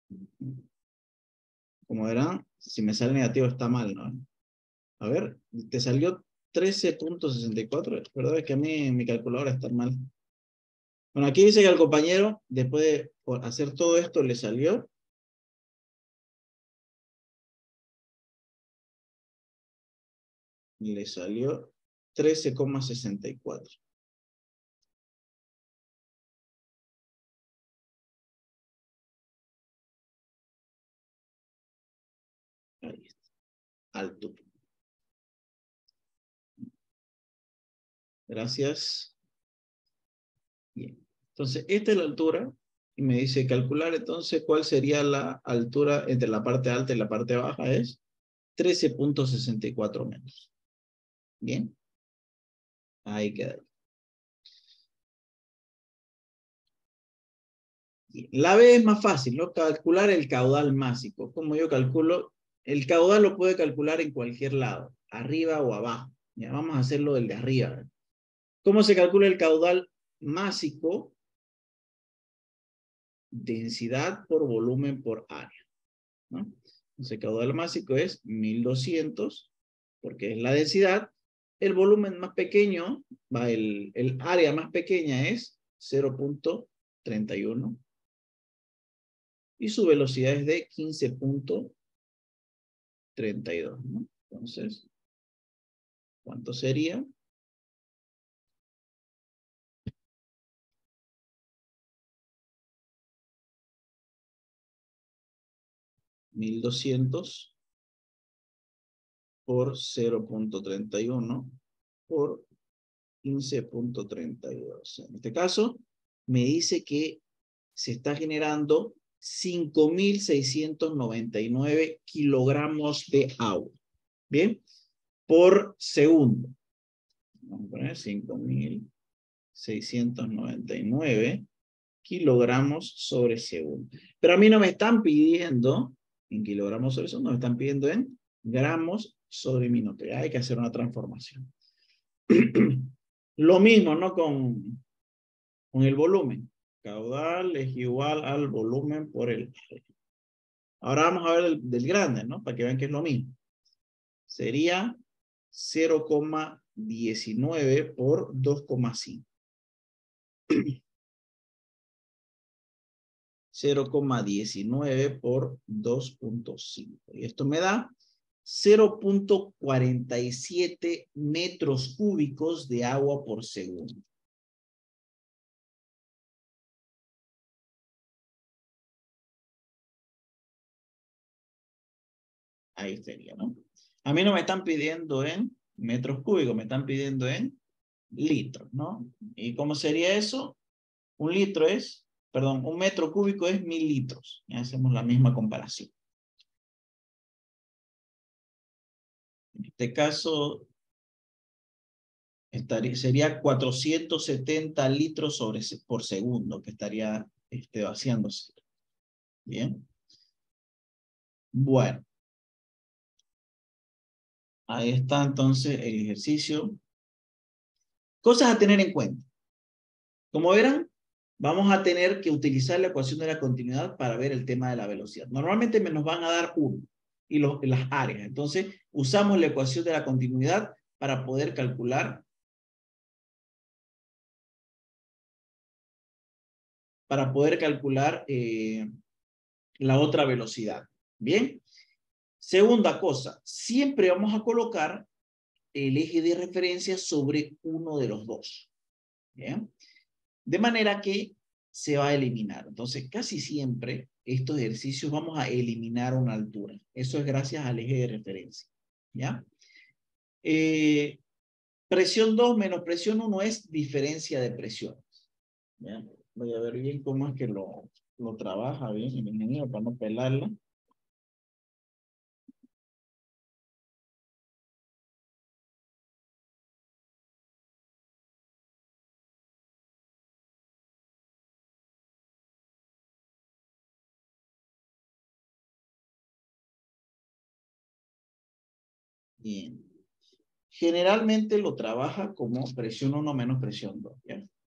Como verán, si me sale negativo está mal, ¿no? A ver, te salió trece punto sesenta y cuatro. ¿Verdad? Es que a mí mi calculadora está mal. Bueno, aquí dice que al compañero, después de hacer todo esto, le salió le salió trece coma sesenta y cuatro. Ahí está. Altura. Gracias. Bien. Entonces, esta es la altura. Y me dice calcular entonces cuál sería la altura entre la parte alta y la parte baja. Es trece punto sesenta y cuatro metros. Bien. Ahí queda. Bien. La B es más fácil, ¿no? Calcular el caudal másico. Como yo calculo, el caudal lo puede calcular en cualquier lado, arriba o abajo. Ya vamos a hacerlo del de arriba. ¿Cómo se calcula el caudal másico? Densidad por volumen por área, ¿no? Entonces, el caudal másico es mil doscientos, porque es la densidad. El volumen más pequeño, va el, el área más pequeña es cero punto treinta y uno. Y su velocidad es de quince punto treinta y dos, ¿no? Entonces, ¿cuánto sería? mil doscientos por cero punto treinta y uno por quince punto treinta y dos. En este caso, me dice que se está generando cinco mil seiscientos noventa y nueve kilogramos de agua. Bien, por segundo. Vamos a poner cinco mil seiscientos noventa y nueve kilogramos sobre segundo. Pero a mí no me están pidiendo en kilogramos sobre segundo, me están pidiendo en gramos sobre minuto. Ya hay que hacer una transformación. Lo mismo, ¿no? Con, con el volumen. Caudal es igual al volumen por el... Ahora vamos a ver del, del grande, ¿no? Para que vean que es lo mismo. Sería cero coma diecinueve por dos coma cinco. cero coma diecinueve por dos punto cinco. Y esto me da cero punto cuarenta y siete metros cúbicos de agua por segundo. Ahí sería, ¿no? A mí no me están pidiendo en metros cúbicos, me están pidiendo en litros, ¿no? ¿Y cómo sería eso? Un litro es, perdón, un metro cúbico es mil litros. Ya hacemos la misma comparación. En este caso, estaría, sería cuatrocientos setenta litros sobre, por segundo que estaría este, vaciándose. Bien. Bueno. Ahí está entonces el ejercicio. Cosas a tener en cuenta. Como verán, vamos a tener que utilizar la ecuación de la continuidad para ver el tema de la velocidad. Normalmente nos van a dar uno y los, las áreas. Entonces, usamos la ecuación de la continuidad para poder calcular para poder calcular eh, la otra velocidad. Bien. Segunda cosa, siempre vamos a colocar el eje de referencia sobre uno de los dos. Bien. De manera que se va a eliminar. Entonces, casi siempre estos ejercicios vamos a eliminar una altura. Eso es gracias al eje de referencia. ¿Ya? Eh, presión dos menos presión uno es diferencia de presiones. ¿Ya? Voy a ver bien cómo es que lo, lo trabaja bien el ingeniero para no pelarla. Bien. Generalmente lo trabaja como presión uno menos presión dos. ¿Ya?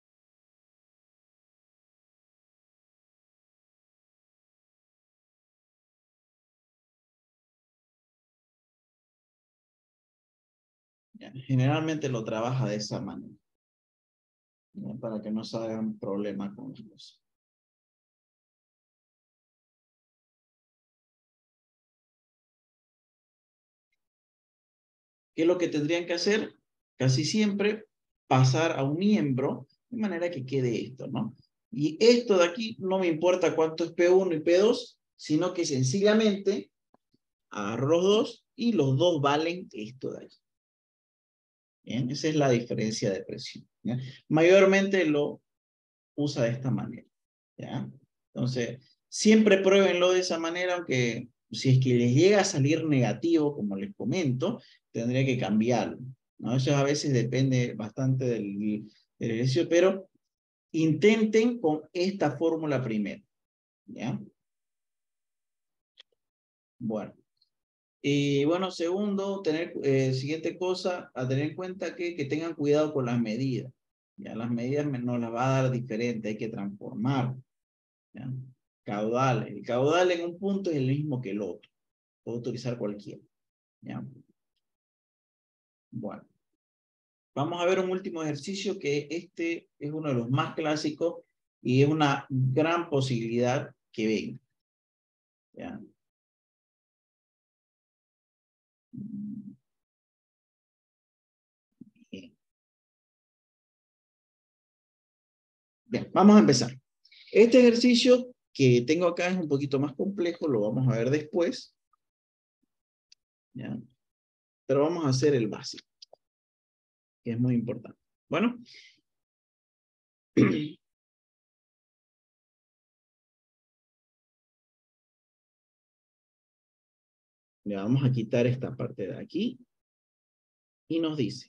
¿Ya? Generalmente lo trabaja de esa manera. ¿Ya? Para que no se hagan problemas con eso. ¿Qué es lo que tendrían que hacer? Casi siempre pasar a un miembro de manera que quede esto, ¿no? Y esto de aquí no me importa cuánto es P uno y P dos, sino que sencillamente agarro los dos y los dos valen esto de aquí. Bien, esa es la diferencia de presión. ¿Ya? Mayormente lo usa de esta manera. ¿Ya? Entonces, siempre pruébenlo de esa manera, aunque si es que les llega a salir negativo, como les comento, tendría que cambiarlo, ¿no? Eso a veces depende bastante del, del ejercicio, pero intenten con esta fórmula primero. ¿Ya? Bueno. Y bueno, segundo, tener, eh, siguiente cosa, a tener en cuenta que, que tengan cuidado con las medidas. Ya las medidas nos las va a dar diferente, hay que transformar. ¿Ya? Caudal. El caudal en un punto es el mismo que el otro. Puedo utilizar cualquiera. ¿Ya? Bueno. Vamos a ver un último ejercicio que este es uno de los más clásicos y es una gran posibilidad que venga. ¿Ya? Bien. Bien, vamos a empezar. Este ejercicio que tengo acá es un poquito más complejo, lo vamos a ver después. ¿Ya? Pero vamos a hacer el básico, que es muy importante. Bueno. Le vamos a quitar esta parte de aquí. Y nos dice.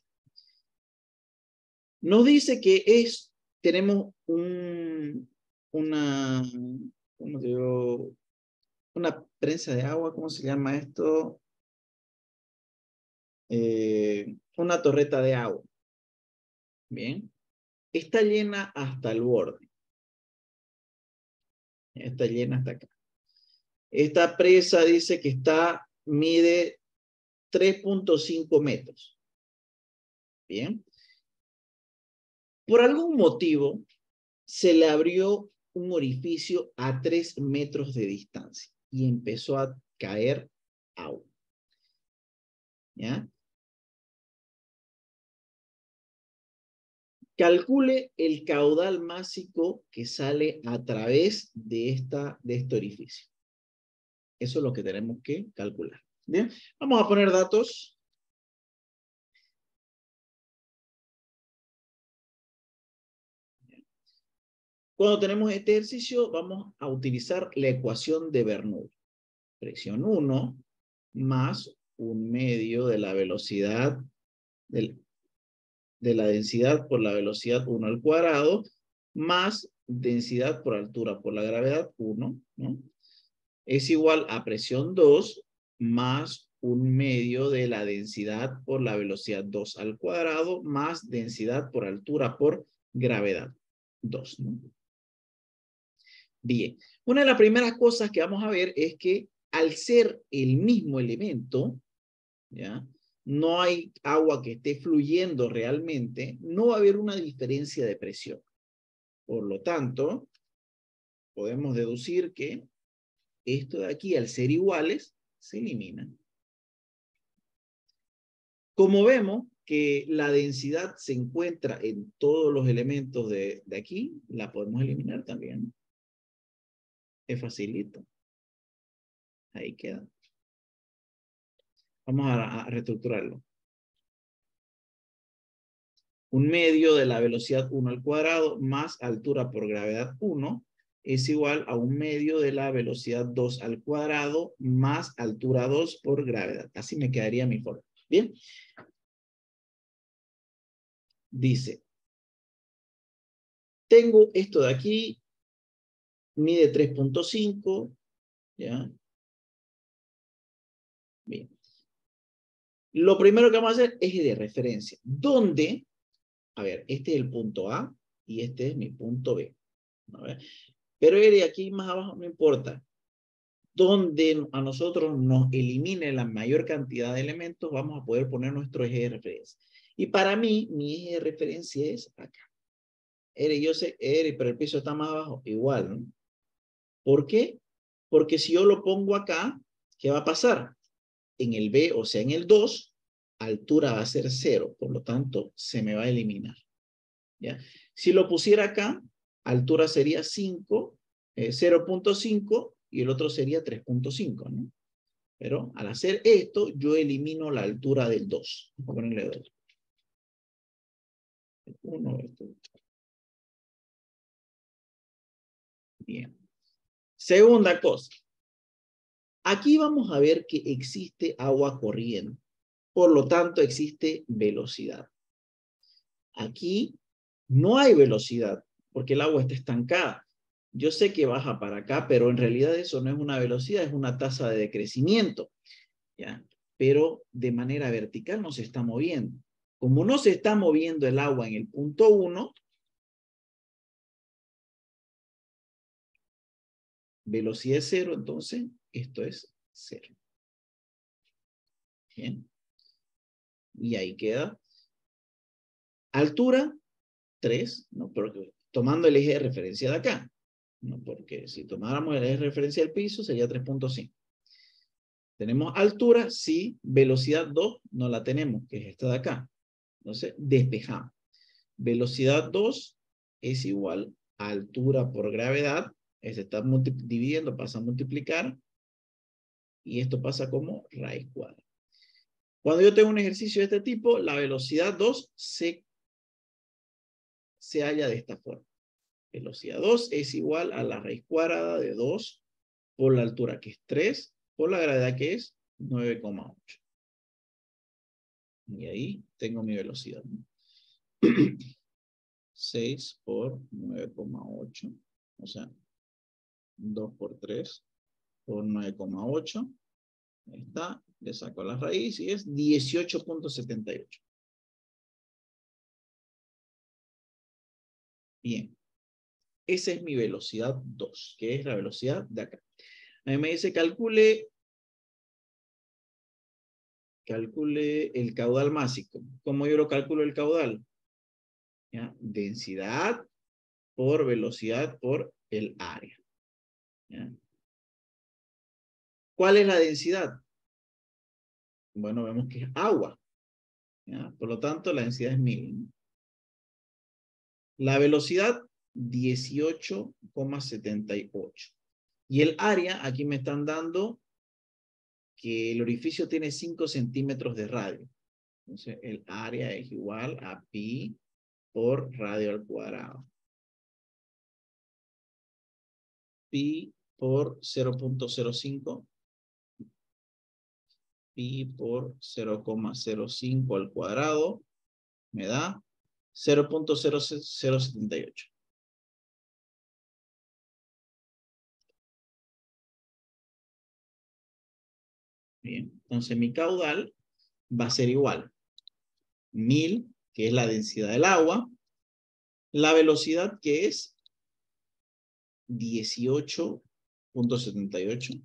Nos dice que es, tenemos un, una, ¿cómo digo? Una prensa de agua, ¿cómo se llama esto? Eh, una torreta de agua. Bien. Está llena hasta el borde. Está llena hasta acá. Esta presa dice que está, mide tres punto cinco metros. Bien. Por algún motivo, se le abrió un orificio a tres metros de distancia y empezó a caer agua. ¿Ya? Calcule el caudal másico que sale a través de, esta, de este orificio. Eso es lo que tenemos que calcular. Bien, vamos a poner datos. Cuando tenemos este ejercicio, vamos a utilizar la ecuación de Bernoulli. Presión uno más un medio de la velocidad del, de la densidad por la velocidad uno al cuadrado, más densidad por altura por la gravedad uno, ¿no? Es igual a presión dos más un medio de la densidad por la velocidad dos al cuadrado, más densidad por altura por gravedad dos, ¿no? Bien, una de las primeras cosas que vamos a ver es que al ser el mismo elemento, ¿ya? No hay agua que esté fluyendo realmente, no va a haber una diferencia de presión. Por lo tanto, podemos deducir que esto de aquí, al ser iguales, se eliminan. Como vemos que la densidad se encuentra en todos los elementos de, de aquí, la podemos eliminar también. Es facilito. Ahí queda. Vamos a, a reestructurarlo. Un medio de la velocidad uno al cuadrado más altura por gravedad uno es igual a un medio de la velocidad dos al cuadrado más altura dos por gravedad. Así me quedaría mi forma. Bien. Dice, tengo esto de aquí, mide tres punto cinco, ¿ya? Bien. Lo primero que vamos a hacer es de referencia. ¿Dónde? A ver, este es el punto A y este es mi punto B. A ver. Pero de aquí más abajo no importa. Donde a nosotros nos elimine la mayor cantidad de elementos, vamos a poder poner nuestro eje de referencia. Y para mí, mi eje de referencia es acá. Ere, yo sé, Ere, pero el piso está más abajo. Igual, ¿no? ¿Por qué? Porque si yo lo pongo acá, ¿qué va a pasar? En el B, o sea, en el dos, altura va a ser cero. Por lo tanto, se me va a eliminar. ¿Ya? Si lo pusiera acá, altura sería cinco, eh, cero punto cinco y el otro sería tres punto cinco, ¿no? Pero al hacer esto, yo elimino la altura del dos. Voy a ponerle dos. uno, esto. Bien. Segunda cosa. Aquí vamos a ver que existe agua corriendo. Por lo tanto, existe velocidad. Aquí no hay velocidad porque el agua está estancada. Yo sé que baja para acá, pero en realidad eso no es una velocidad, es una tasa de decrecimiento. ¿Ya? Pero de manera vertical no se está moviendo. Como no se está moviendo el agua en el punto uno, velocidad es cero, entonces esto es cero. Bien. Y ahí queda. Altura, tres, ¿no? Porque, tomando el eje de referencia de acá. ¿No? Porque si tomáramos el eje de referencia del piso, sería tres punto cinco. Tenemos altura, sí. Velocidad dos, no la tenemos, que es esta de acá. Entonces, despejamos. Velocidad dos es igual a altura por gravedad. Se está dividiendo, pasa a multiplicar. Y esto pasa como raíz cuadrada. Cuando yo tengo un ejercicio de este tipo, la velocidad dos se se halla de esta forma. Velocidad dos es igual a la raíz cuadrada de dos por la altura, que es tres, por la gravedad, que es nueve coma ocho. Y ahí tengo mi velocidad. seis por nueve coma ocho. O sea, dos por tres por nueve coma ocho. Ahí está. Le saco la raíz y es dieciocho punto setenta y ocho. Bien. Esa es mi velocidad dos, que es la velocidad de acá. A mí me dice calcule, calcule el caudal máximo. ¿Cómo yo lo calculo el caudal? ¿Ya? Densidad por velocidad por el área. ¿Ya? ¿Cuál es la densidad? Bueno, vemos que es agua. ¿Ya? Por lo tanto, la densidad es mil. La velocidad, dieciocho coma setenta y ocho. Y el área, aquí me están dando que el orificio tiene cinco centímetros de radio. Entonces, el área es igual a pi por radio al cuadrado. Pi por cero punto cero cinco. Pi por cero coma cero cinco al cuadrado me da cero punto cero cero setenta y ocho. Bien, entonces mi caudal va a ser igual. mil, que es la densidad del agua. La velocidad, que es dieciocho punto setenta y ocho.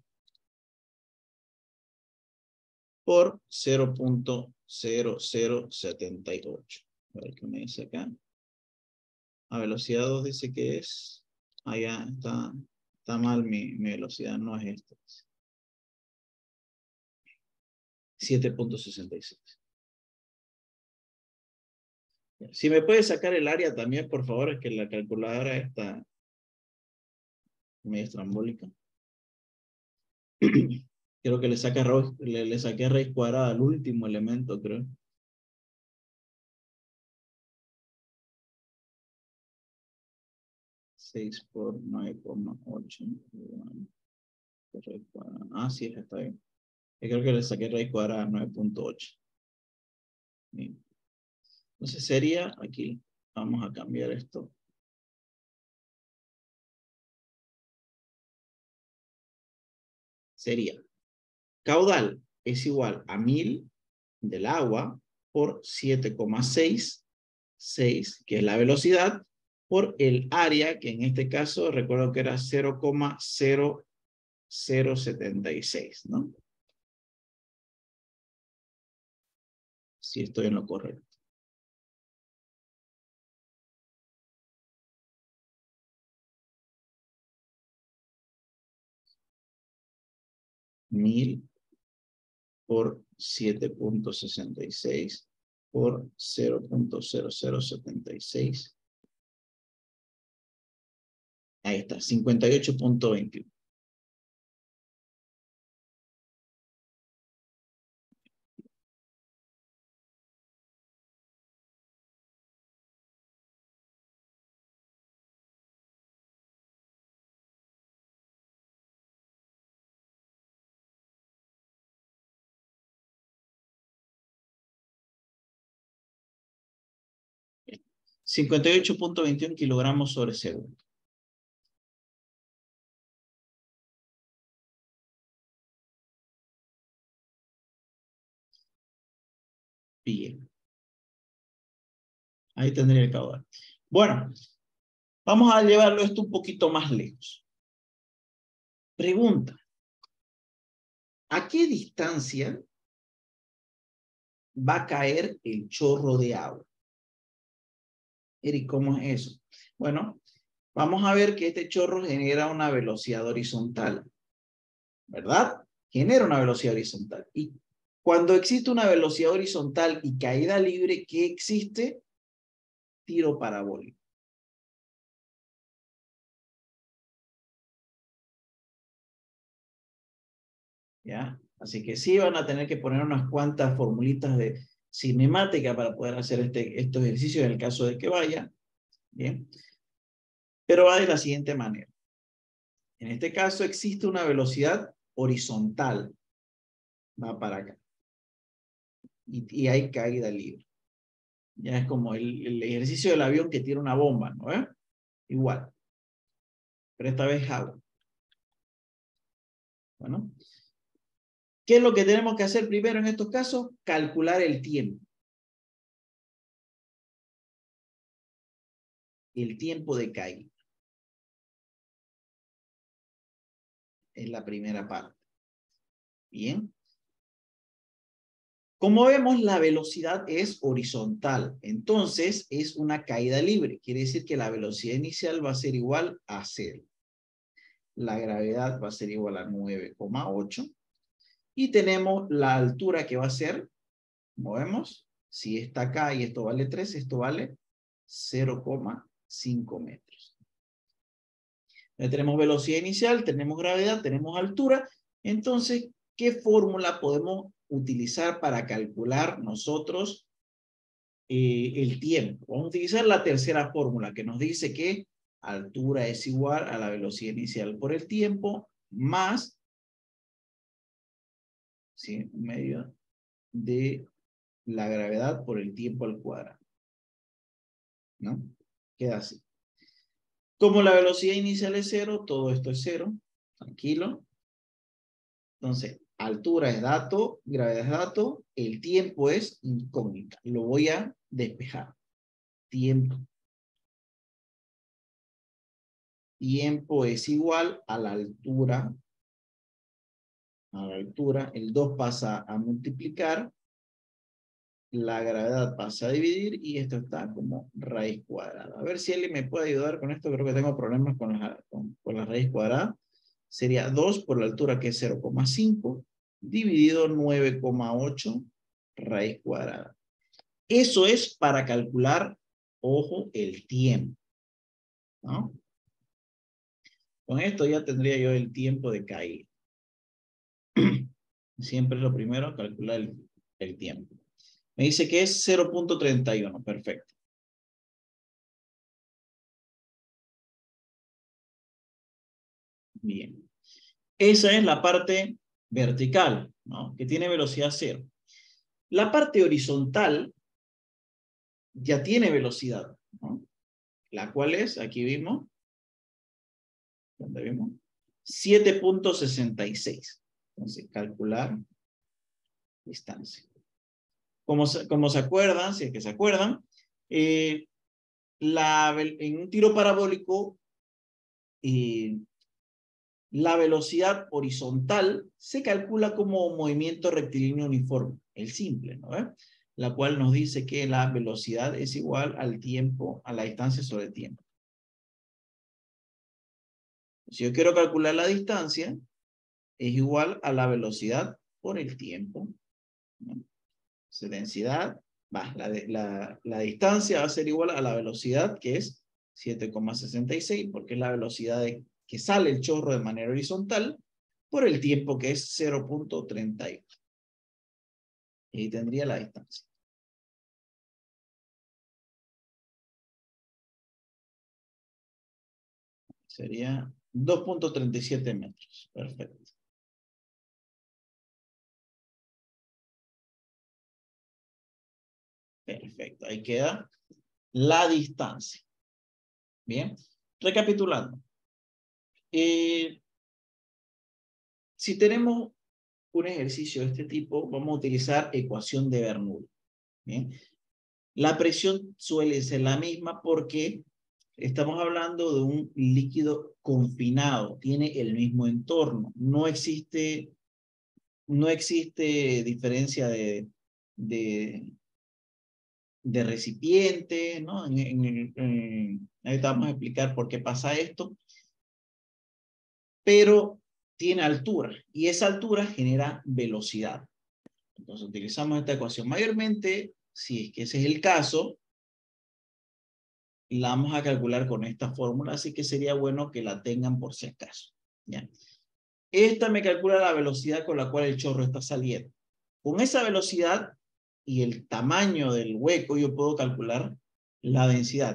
Por cero punto cero cero setenta y ocho. A ver qué me dice acá. A velocidad dos dice que es... Allá está, está mal mi, mi velocidad, no es esta. siete punto sesenta y seis. Si me puede sacar el área también, por favor, es que la calculadora está medio estrambólica. Creo que le, saca, le, le saqué raíz cuadrada al último elemento, creo. seis por nueve coma ocho. Ah, sí, está bien. Yo creo que le saqué raíz cuadrada a nueve punto ocho. Bien. Entonces sería, aquí, vamos a cambiar esto. Sería, caudal es igual a mil del agua por siete coma sesenta y seis, que es la velocidad, por el área, que en este caso recuerdo que era cero coma cero cero setenta y seis, ¿no? Si estoy en lo correcto. mil por siete punto sesenta y seis por cero punto cero cero setenta y seis. Ahí está, cincuenta y ocho punto veintiuno. cincuenta y ocho punto veintiuno kilogramos sobre segundo. Bien. Ahí tendría el caudal. Bueno, vamos a llevarlo esto un poquito más lejos. Pregunta. ¿A qué distancia va a caer el chorro de agua? Eric, ¿cómo es eso? Bueno, vamos a ver que este chorro genera una velocidad horizontal, ¿verdad? Genera una velocidad horizontal. Y cuando existe una velocidad horizontal y caída libre, ¿qué existe? Tiro parabólico. ¿Ya? Así que sí van a tener que poner unas cuantas formulitas de cinemática para poder hacer este, estos ejercicios en el caso de que vaya. Bien. Pero va de la siguiente manera. En este caso existe una velocidad horizontal. Va para acá. Y, y hay caída libre. Ya es como el, el ejercicio del avión que tiene una bomba, ¿no? ¿Eh? Igual. Pero esta vez agua. Bueno. ¿Qué es lo que tenemos que hacer primero en estos casos? Calcular el tiempo. El tiempo de caída. Es la primera parte. Bien. Como vemos, la velocidad es horizontal. Entonces, es una caída libre. Quiere decir que la velocidad inicial va a ser igual a cero. La gravedad va a ser igual a nueve coma ocho. Y tenemos la altura que va a ser, como vemos, si está acá y esto vale tres, esto vale cero coma cinco metros. Ya tenemos velocidad inicial, tenemos gravedad, tenemos altura. Entonces, ¿qué fórmula podemos utilizar para calcular nosotros eh, el tiempo? Vamos a utilizar la tercera fórmula que nos dice que altura es igual a la velocidad inicial por el tiempo más, ¿sí?, un medio de la gravedad por el tiempo al cuadrado. ¿No? Queda así. Como la velocidad inicial es cero, todo esto es cero. Tranquilo. Entonces, altura es dato, gravedad es dato, el tiempo es incógnita. Lo voy a despejar. Tiempo. Tiempo es igual a la altura. A la altura. El dos pasa a multiplicar. La gravedad pasa a dividir y esto está como raíz cuadrada. A ver si alguien me puede ayudar con esto. Creo que tengo problemas con la, con, con la raíz cuadrada. Sería dos por la altura que es cero coma cinco dividido nueve coma ocho raíz cuadrada. Eso es para calcular, ojo, el tiempo, ¿no? Con esto ya tendría yo el tiempo de caída. Siempre es lo primero, calcular el, el tiempo. Me dice que es cero punto treinta y uno, perfecto. Bien. Esa es la parte vertical, ¿no?, que tiene velocidad cero. La parte horizontal ya tiene velocidad, ¿no?, la cual es, aquí vimos, ¿dónde vimos? siete punto sesenta y seis. Entonces, calcular distancia. Como se, como se acuerdan, si es que se acuerdan, eh, la, en un tiro parabólico, eh, la velocidad horizontal se calcula como movimiento rectilíneo uniforme, el simple, ¿no? ¿Eh? La cual nos dice que la velocidad es igual al tiempo, a la distancia sobre el tiempo. Si yo quiero calcular la distancia, es igual a la velocidad por el tiempo, ¿no? Entonces, densidad, va, la, la, la distancia va a ser igual a la velocidad, que es siete coma sesenta y seis, porque es la velocidad de que sale el chorro de manera horizontal, por el tiempo que es cero punto treinta y uno. Y tendría la distancia. Sería dos punto treinta y siete metros. Perfecto. Perfecto. Ahí queda la distancia. Bien. Recapitulando. Eh, si tenemos un ejercicio de este tipo, vamos a utilizar ecuación de Bernoulli. Bien. La presión suele ser la misma porque estamos hablando de un líquido confinado, tiene el mismo entorno, no existe, no existe diferencia de, de, de recipiente, ¿no? En, en, en, ahorita vamos a explicar por qué pasa esto, pero tiene altura y esa altura genera velocidad. Entonces utilizamos esta ecuación. Mayormente, si es que ese es el caso, la vamos a calcular con esta fórmula, así que sería bueno que la tengan por si acaso. ¿Ya? Esta me calcula la velocidad con la cual el chorro está saliendo. Con esa velocidad y el tamaño del hueco, yo puedo calcular la densidad.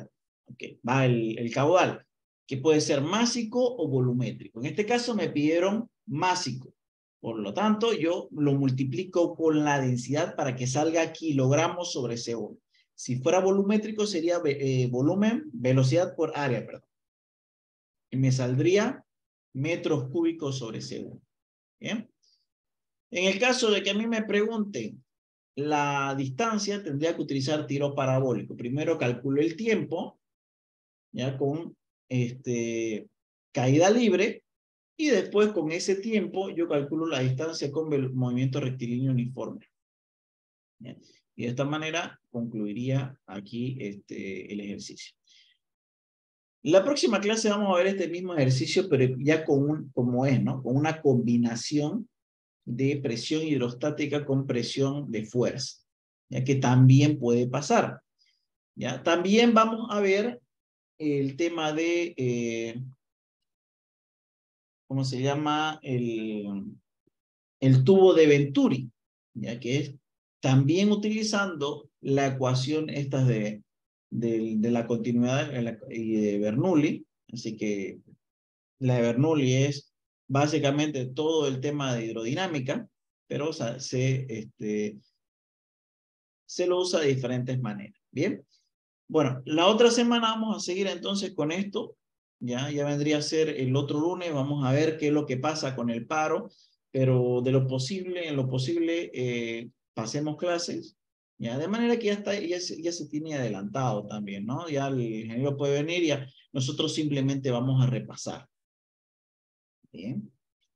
Okay. Va el, el caudal, que puede ser másico o volumétrico. En este caso me pidieron másico. Por lo tanto, yo lo multiplico con la densidad para que salga kilogramos sobre segundo. Si fuera volumétrico sería eh, volumen, velocidad por área, perdón. Y me saldría metros cúbicos sobre segundo. ¿Bien? En el caso de que a mí me pregunten la distancia, tendría que utilizar tiro parabólico. Primero calculo el tiempo, ya con este, caída libre, y después con ese tiempo yo calculo la distancia con el movimiento rectilíneo uniforme. ¿Ya? Y de esta manera concluiría aquí este, el ejercicio. La próxima clase vamos a ver este mismo ejercicio, pero ya con un, como es, ¿no? Con una combinación de presión hidrostática con presión de fuerza, ya que también puede pasar. ¿Ya? También vamos a ver el tema de, eh, ¿cómo se llama? El, el tubo de Venturi, ya que es también utilizando la ecuación estas de, de, de la continuidad y de Bernoulli. Así que la de Bernoulli es básicamente todo el tema de hidrodinámica, pero o sea, se, este, se lo usa de diferentes maneras. Bien. Bueno, la otra semana vamos a seguir entonces con esto. Ya, ya vendría a ser el otro lunes. Vamos a ver qué es lo que pasa con el paro, pero de lo posible, en lo posible, eh, pasemos clases. Ya, de manera que ya, está, ya, se, ya se tiene adelantado también, ¿no? Ya el ingeniero puede venir y ya nosotros simplemente vamos a repasar. Bien.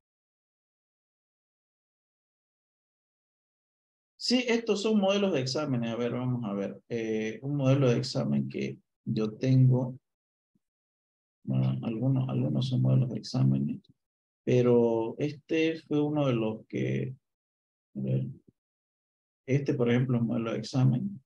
Sí, estos son modelos de exámenes. A ver, vamos a ver. Eh, un modelo de examen que yo tengo. Bueno, algunos, algunos son modelos de exámenes. Pero este fue uno de los que, a ver, este por ejemplo es modelo de examen.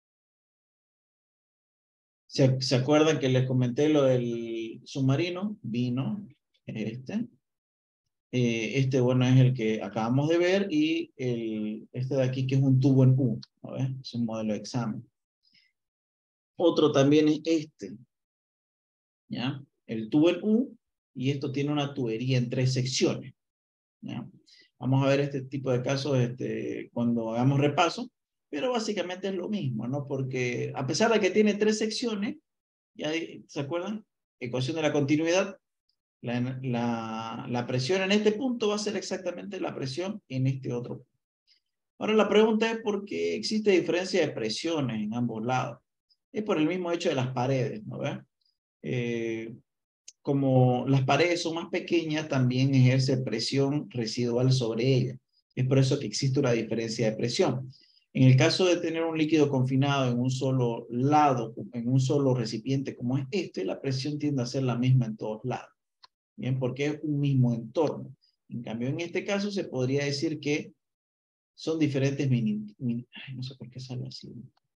¿Se, ¿Se acuerdan que les comenté lo del submarino? Vino este. Eh, este, bueno, es el que acabamos de ver y el, este de aquí que es un tubo en U, ¿no ves? Es un modelo de examen. Otro también es este, ¿ya? El tubo en U y esto tiene una tubería en tres secciones, ¿ya? Vamos a ver este tipo de casos este, cuando hagamos repaso, pero básicamente es lo mismo, ¿no? Porque a pesar de que tiene tres secciones, ¿ya se acuerdan? Ecuación de la continuidad, la, la, la presión en este punto va a ser exactamente la presión en este otro punto. Ahora la pregunta es por qué existe diferencia de presiones en ambos lados. Es por el mismo hecho de las paredes, ¿no ves? Eh, como las paredes son más pequeñas, también ejerce presión residual sobre ellas. Es por eso que existe una diferencia de presión. En el caso de tener un líquido confinado en un solo lado, en un solo recipiente como es este, la presión tiende a ser la misma en todos lados. Bien, porque es un mismo entorno. En cambio, en este caso se podría decir que son diferentes mini... mini ay, no sé por qué sale así.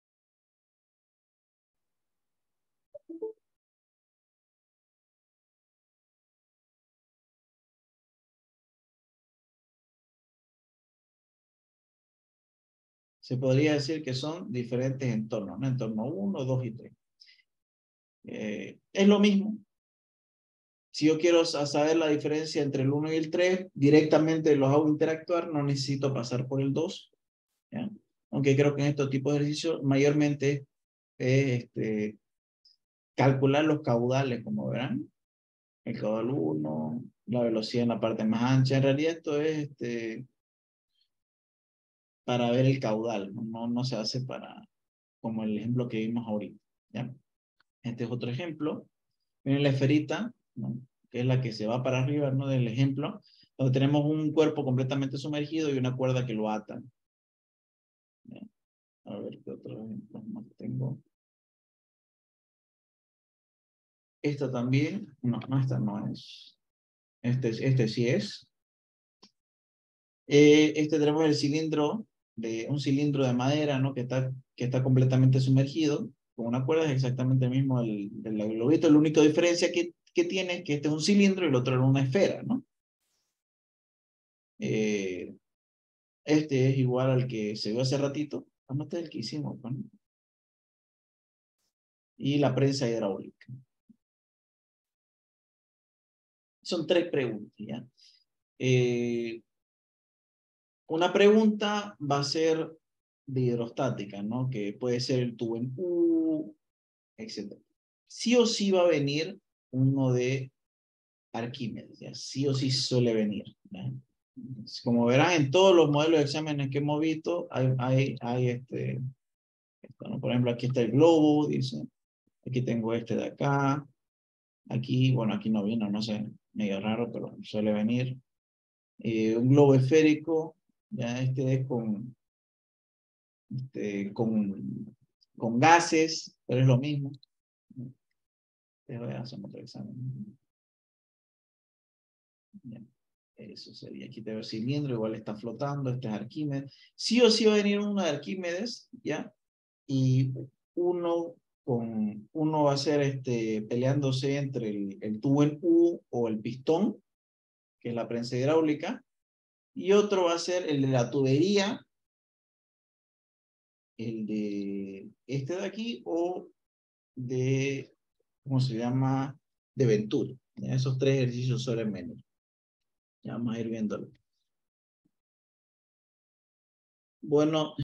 Se podría decir que son diferentes entornos, ¿no? Entorno uno, dos y tres. Eh, es lo mismo. Si yo quiero saber la diferencia entre el uno y el tres, directamente los hago interactuar, no necesito pasar por el dos. ¿Ya? Aunque creo que en estos tipos de ejercicios mayormente es este, calcular los caudales, como verán. El caudal uno, la velocidad en la parte más ancha. En realidad esto es este, para ver el caudal, no, no, no se hace para, como el ejemplo que vimos ahorita. ¿Ya? Este es otro ejemplo. Miren la esferita, ¿no? Que es la que se va para arriba, ¿no? Del ejemplo, donde tenemos un cuerpo completamente sumergido y una cuerda que lo ata. ¿Ya? A ver qué otros ejemplos más tengo. Esta también, no, no, esta no es. Este, este sí es. Eh, este tenemos el cilindro, de, un cilindro de madera, ¿no? Que está, que está completamente sumergido, con una cuerda, es exactamente el mismo del, del globito. La única diferencia que, que tiene es que este es un cilindro y el otro era una esfera, ¿no? Eh, Este es igual al que se vio hace ratito. Vamos a el que hicimos, ¿no? y la prensa hidráulica. Son tres preguntas, ¿ya? Eh, una pregunta va a ser de hidrostática, ¿no? Que puede ser el tubo en U, etcétera. Sí o sí va a venir uno de Arquímedes, ¿ya? Sí o sí suele venir, ¿ya? Como verán, en todos los modelos de exámenes que hemos visto, hay, hay, hay este, bueno, por ejemplo, aquí está el globo, dice, aquí tengo este de acá, aquí, bueno, aquí no vino, no sé, medio raro, pero suele venir. Eh, un globo esférico, ya este es con, este, con, con gases, pero es lo mismo. Voy a hacer otro examen. Ya. Eso sería, aquí tengo el cilindro, igual está flotando, este es Arquímedes. Sí o sí va a venir uno de Arquímedes, ¿ya? Y uno, con, uno va a ser este, peleándose entre el, el tubo en U o el pistón, que es la prensa hidráulica, y otro va a ser el de la tubería, el de este de aquí, o de, ¿cómo se llama? De Venturi. ¿Ya? Esos tres ejercicios suelen venir. Ya vamos a ir viéndolo. Bueno.